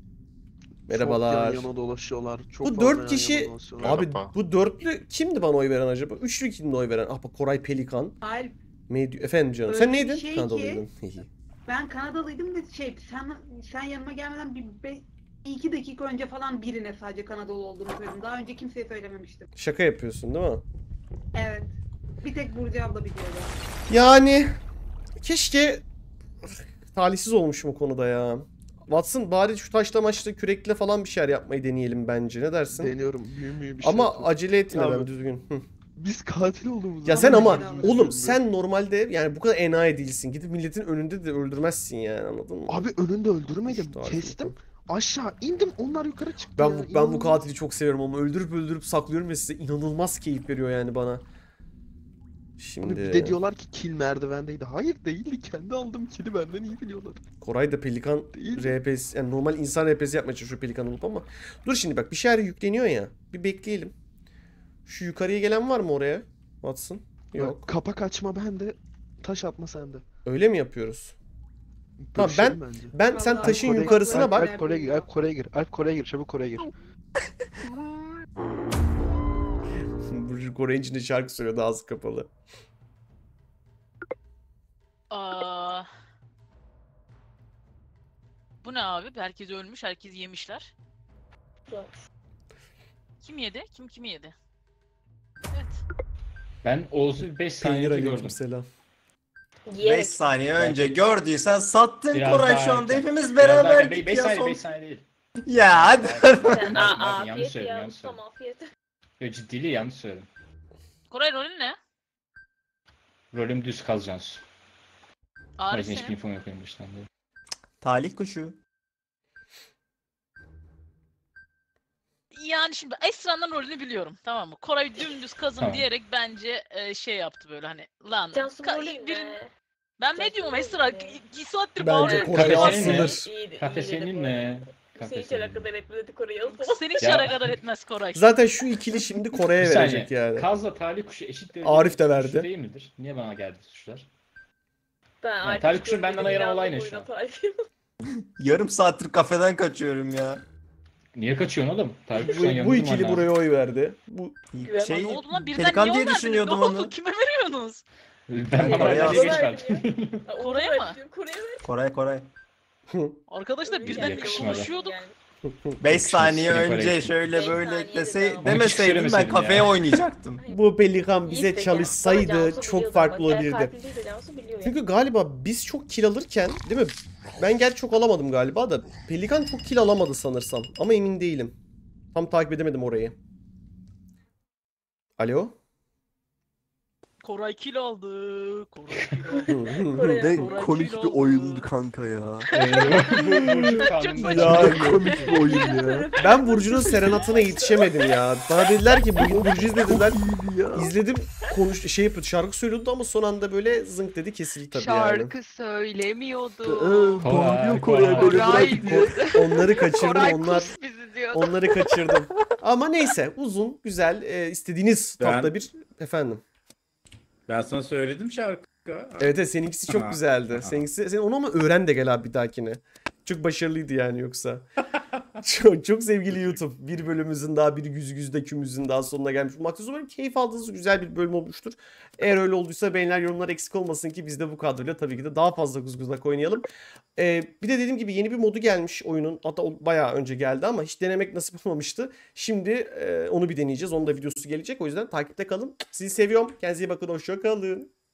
Çok Merhabalar. yan yana dolaşıyorlar. Çok Bu fazla dört yan kişi- yana dolaşıyorlar. Abi Merhaba. bu dörtlü kimdi bana oy veren acaba? Üçlü kimdi oy veren? Ah bak Koray Pelikan. Alp, Medya. Efendim canım. Öyle Sen bir neydin? şey ki- Kanadalıydın. ben Kanadalıydım da şey sen sen yanıma gelmeden bir be, iki dakika önce falan birine sadece Kanadalı olduğunu söyledim. Daha önce kimseye söylememiştim. Şaka yapıyorsun değil mi? Evet. Bir tek Burcu abla biliyordu. Yani keşke talihsiz olmuşum o konuda ya. Watson bari şu taşla maçla kürekle falan bir şeyler yapmayı deneyelim bence. Ne dersin? Deniyorum. Mühim mühim bir şey Ama yapıyorum. acele etme Abi, ben düzgün. Hı. Biz katil olduğumuzu. Ya sen Ama ama acele oğlum alıyorsun sen normalde yani bu kadar enayi değilsin. Gidip milletin önünde de öldürmezsin yani anladın mı? Abi önünde öldürmedim. İşte abi, Kestim. Aşağı indim. Onlar yukarı çıktı Ben ya. bu, ben bu İnanılmaz. katili çok seviyorum ama öldürüp öldürüp saklıyorum ve size inanılmaz keyif veriyor yani bana. Abi Şimdi bir de diyorlar ki kill merdivendeydi. Hayır değildi. Kendi aldım kill'i benden iyi biliyorlar. Koray da Pelikan Değil mi? R P S yani normal insan R P S yapmaya çalışıyor Pelikan olup ama dur şimdi bak bir şeyler yükleniyor ya. Bir bekleyelim. Şu yukarıya gelen var mı oraya? Watson? Yok. Bak, kapak açma bende. Taş atma sende. Öyle mi yapıyoruz? Tamam, Bölüşelim bence. Ben sen Vallahi taşın Kore'ye- yukarısına Alp, bak. Alp Kore'ye gir. Alp Kore'ye gir. Alp Kore'ye gir. Çabuk Kore'ye gir. Burcu Kore'nin içinde şarkı söylüyordu ağzı kapalı. Aa. Bu ne abi? Herkes ölmüş, herkes yemişler. Kim yedi? Kim kimi yedi? Evet. Ben Oğuz'u beş Peynir saniyede gördüm. aleykümselam. beş Yiyerek. saniye önce gördüysen sattın Biraz Koray daha şu anda erken. hepimiz Biraz daha beraber erken. beş ya saniye son. beş saniye değil. Ya hadi. Aa, Pardon, yanlış afiyet söyledim, ya. yanlış söyledim. Tamam afiyet. Yo, ciddiliği yanlış söyledim. Koray rolün ne? Rolüm düz kalacağız. Arif Ayrıca hiçbir senin. infom yok benim baştan beri. Talih kuşu. Yani şimdi Esra'nın rolünü biliyorum, tamam mı? Koray dümdüz kazın Tamam. diyerek bence e, şey yaptı böyle hani lan. Cansu ka- rolü bir- ne? Ben ne Cansu diyorum rolü Esra? ne? İki iki saattir Bence bağırıyorum. Koray Kafe aslında. senin mi? İyiydi, Kafe iyiydi senin bu mi? arada. Kafe Seni hiç senin. alakadar etmedi Kore'yi alsana. Seni hiç Ya- alakadar etmez Koray. Zaten şu ikili şimdi Kore'ye Bir verecek saniye. yani. Kazla talih kuşu eşit derecede Arif de suçlu verdi. değil midir? Niye bana geldi suçlar? Ben Yani artık Talih Kuşu'nu görmedim, benden ayıran inandım olay ne oyuna şu an? Talih. Yarım saattir kafeden kaçıyorum ya. Niye kaçıyorsun oğlum? Talih Bu, Kuşu'ndan bu yanında durman ikili lazım. buraya oy verdi. Bu Güven- Şey, Ne oldu lan? Birden Pelikan niye diye oy verdiniz? düşünüyordum Ne oldu? onu. Kime veriyorsunuz? Ben bana Kore'ye öyle geç aldım. verdim. Aa, Kore'ye onu mi? verdim, Kore'ye verdim. Koray Koray. Arkadaşlar Öyle birden yakışmadı. konuşuyorduk. Yani. beş saniye Koray. önce şöyle Beş böyle saniye dese dedi ama. demeseydim ben Söylemeseydin kafeye ya. oynayacaktım. bu Pelikan İyi bize işte, çalışsaydı ama Cansu çok biliyordu farklı bak, eğer olabilirdi. katil değilse Cansu biliyor yani. Çünkü galiba biz çok kill alırken değil mi? Ben gerçi çok alamadım galiba da Pelikan çok kill alamadı sanırsam ama emin değilim. Tam takip edemedim orayı. Alo? Koray kill aldı. Koray kill aldı. Kore'ye Ne Koray komik kill bir oldu. oyundu kanka ya. Burcu kanununda Ya, Ne komik bir oyun ya. Ben Burcu'nun serenatına yetişemedim ya. Bana dediler ki bugün Burcu izlediler. İyiydi ya. İzledim. konuş şey yapıyordu, şarkı söylüyordu ama son anda böyle zınk dedi, kesildi tabii yani. Şarkı söylemiyordu. Ee, bağırıyor Koray beni Koray bırak diye. Onları kaçırdım, Koray onlar kus bizi diyordu. onları kaçırdım. Ama neyse, uzun, güzel, e, istediğiniz Ben- tatlı bir efendim. Ben sana söyledim şarkı. Evet, evet, seninkisi çok Aha, güzeldi. aha. Seninkisi, sen onu ama öğren de gel abi bir dahakine. Çok başarılıydı yani yoksa. çok, çok sevgili YouTube. Bir bölümümüzün daha, bir güz güzdekümüzün daha sonuna gelmiş. Maksuz umarım keyif aldığınız güzel bir bölüm olmuştur. Eğer öyle olduysa beğeniler, yorumlar eksik olmasın ki biz de bu kadroyla tabii ki de daha fazla guzguzlak oynayalım. Ee, bir de dediğim gibi yeni bir modu gelmiş oyunun. Hatta o bayağı önce geldi ama hiç denemek nasip olmamıştı. Şimdi e, onu bir deneyeceğiz. Onun da videosu gelecek. O yüzden takipte kalın. Sizi seviyorum. Kendinize iyi bakın. Hoşça kalın.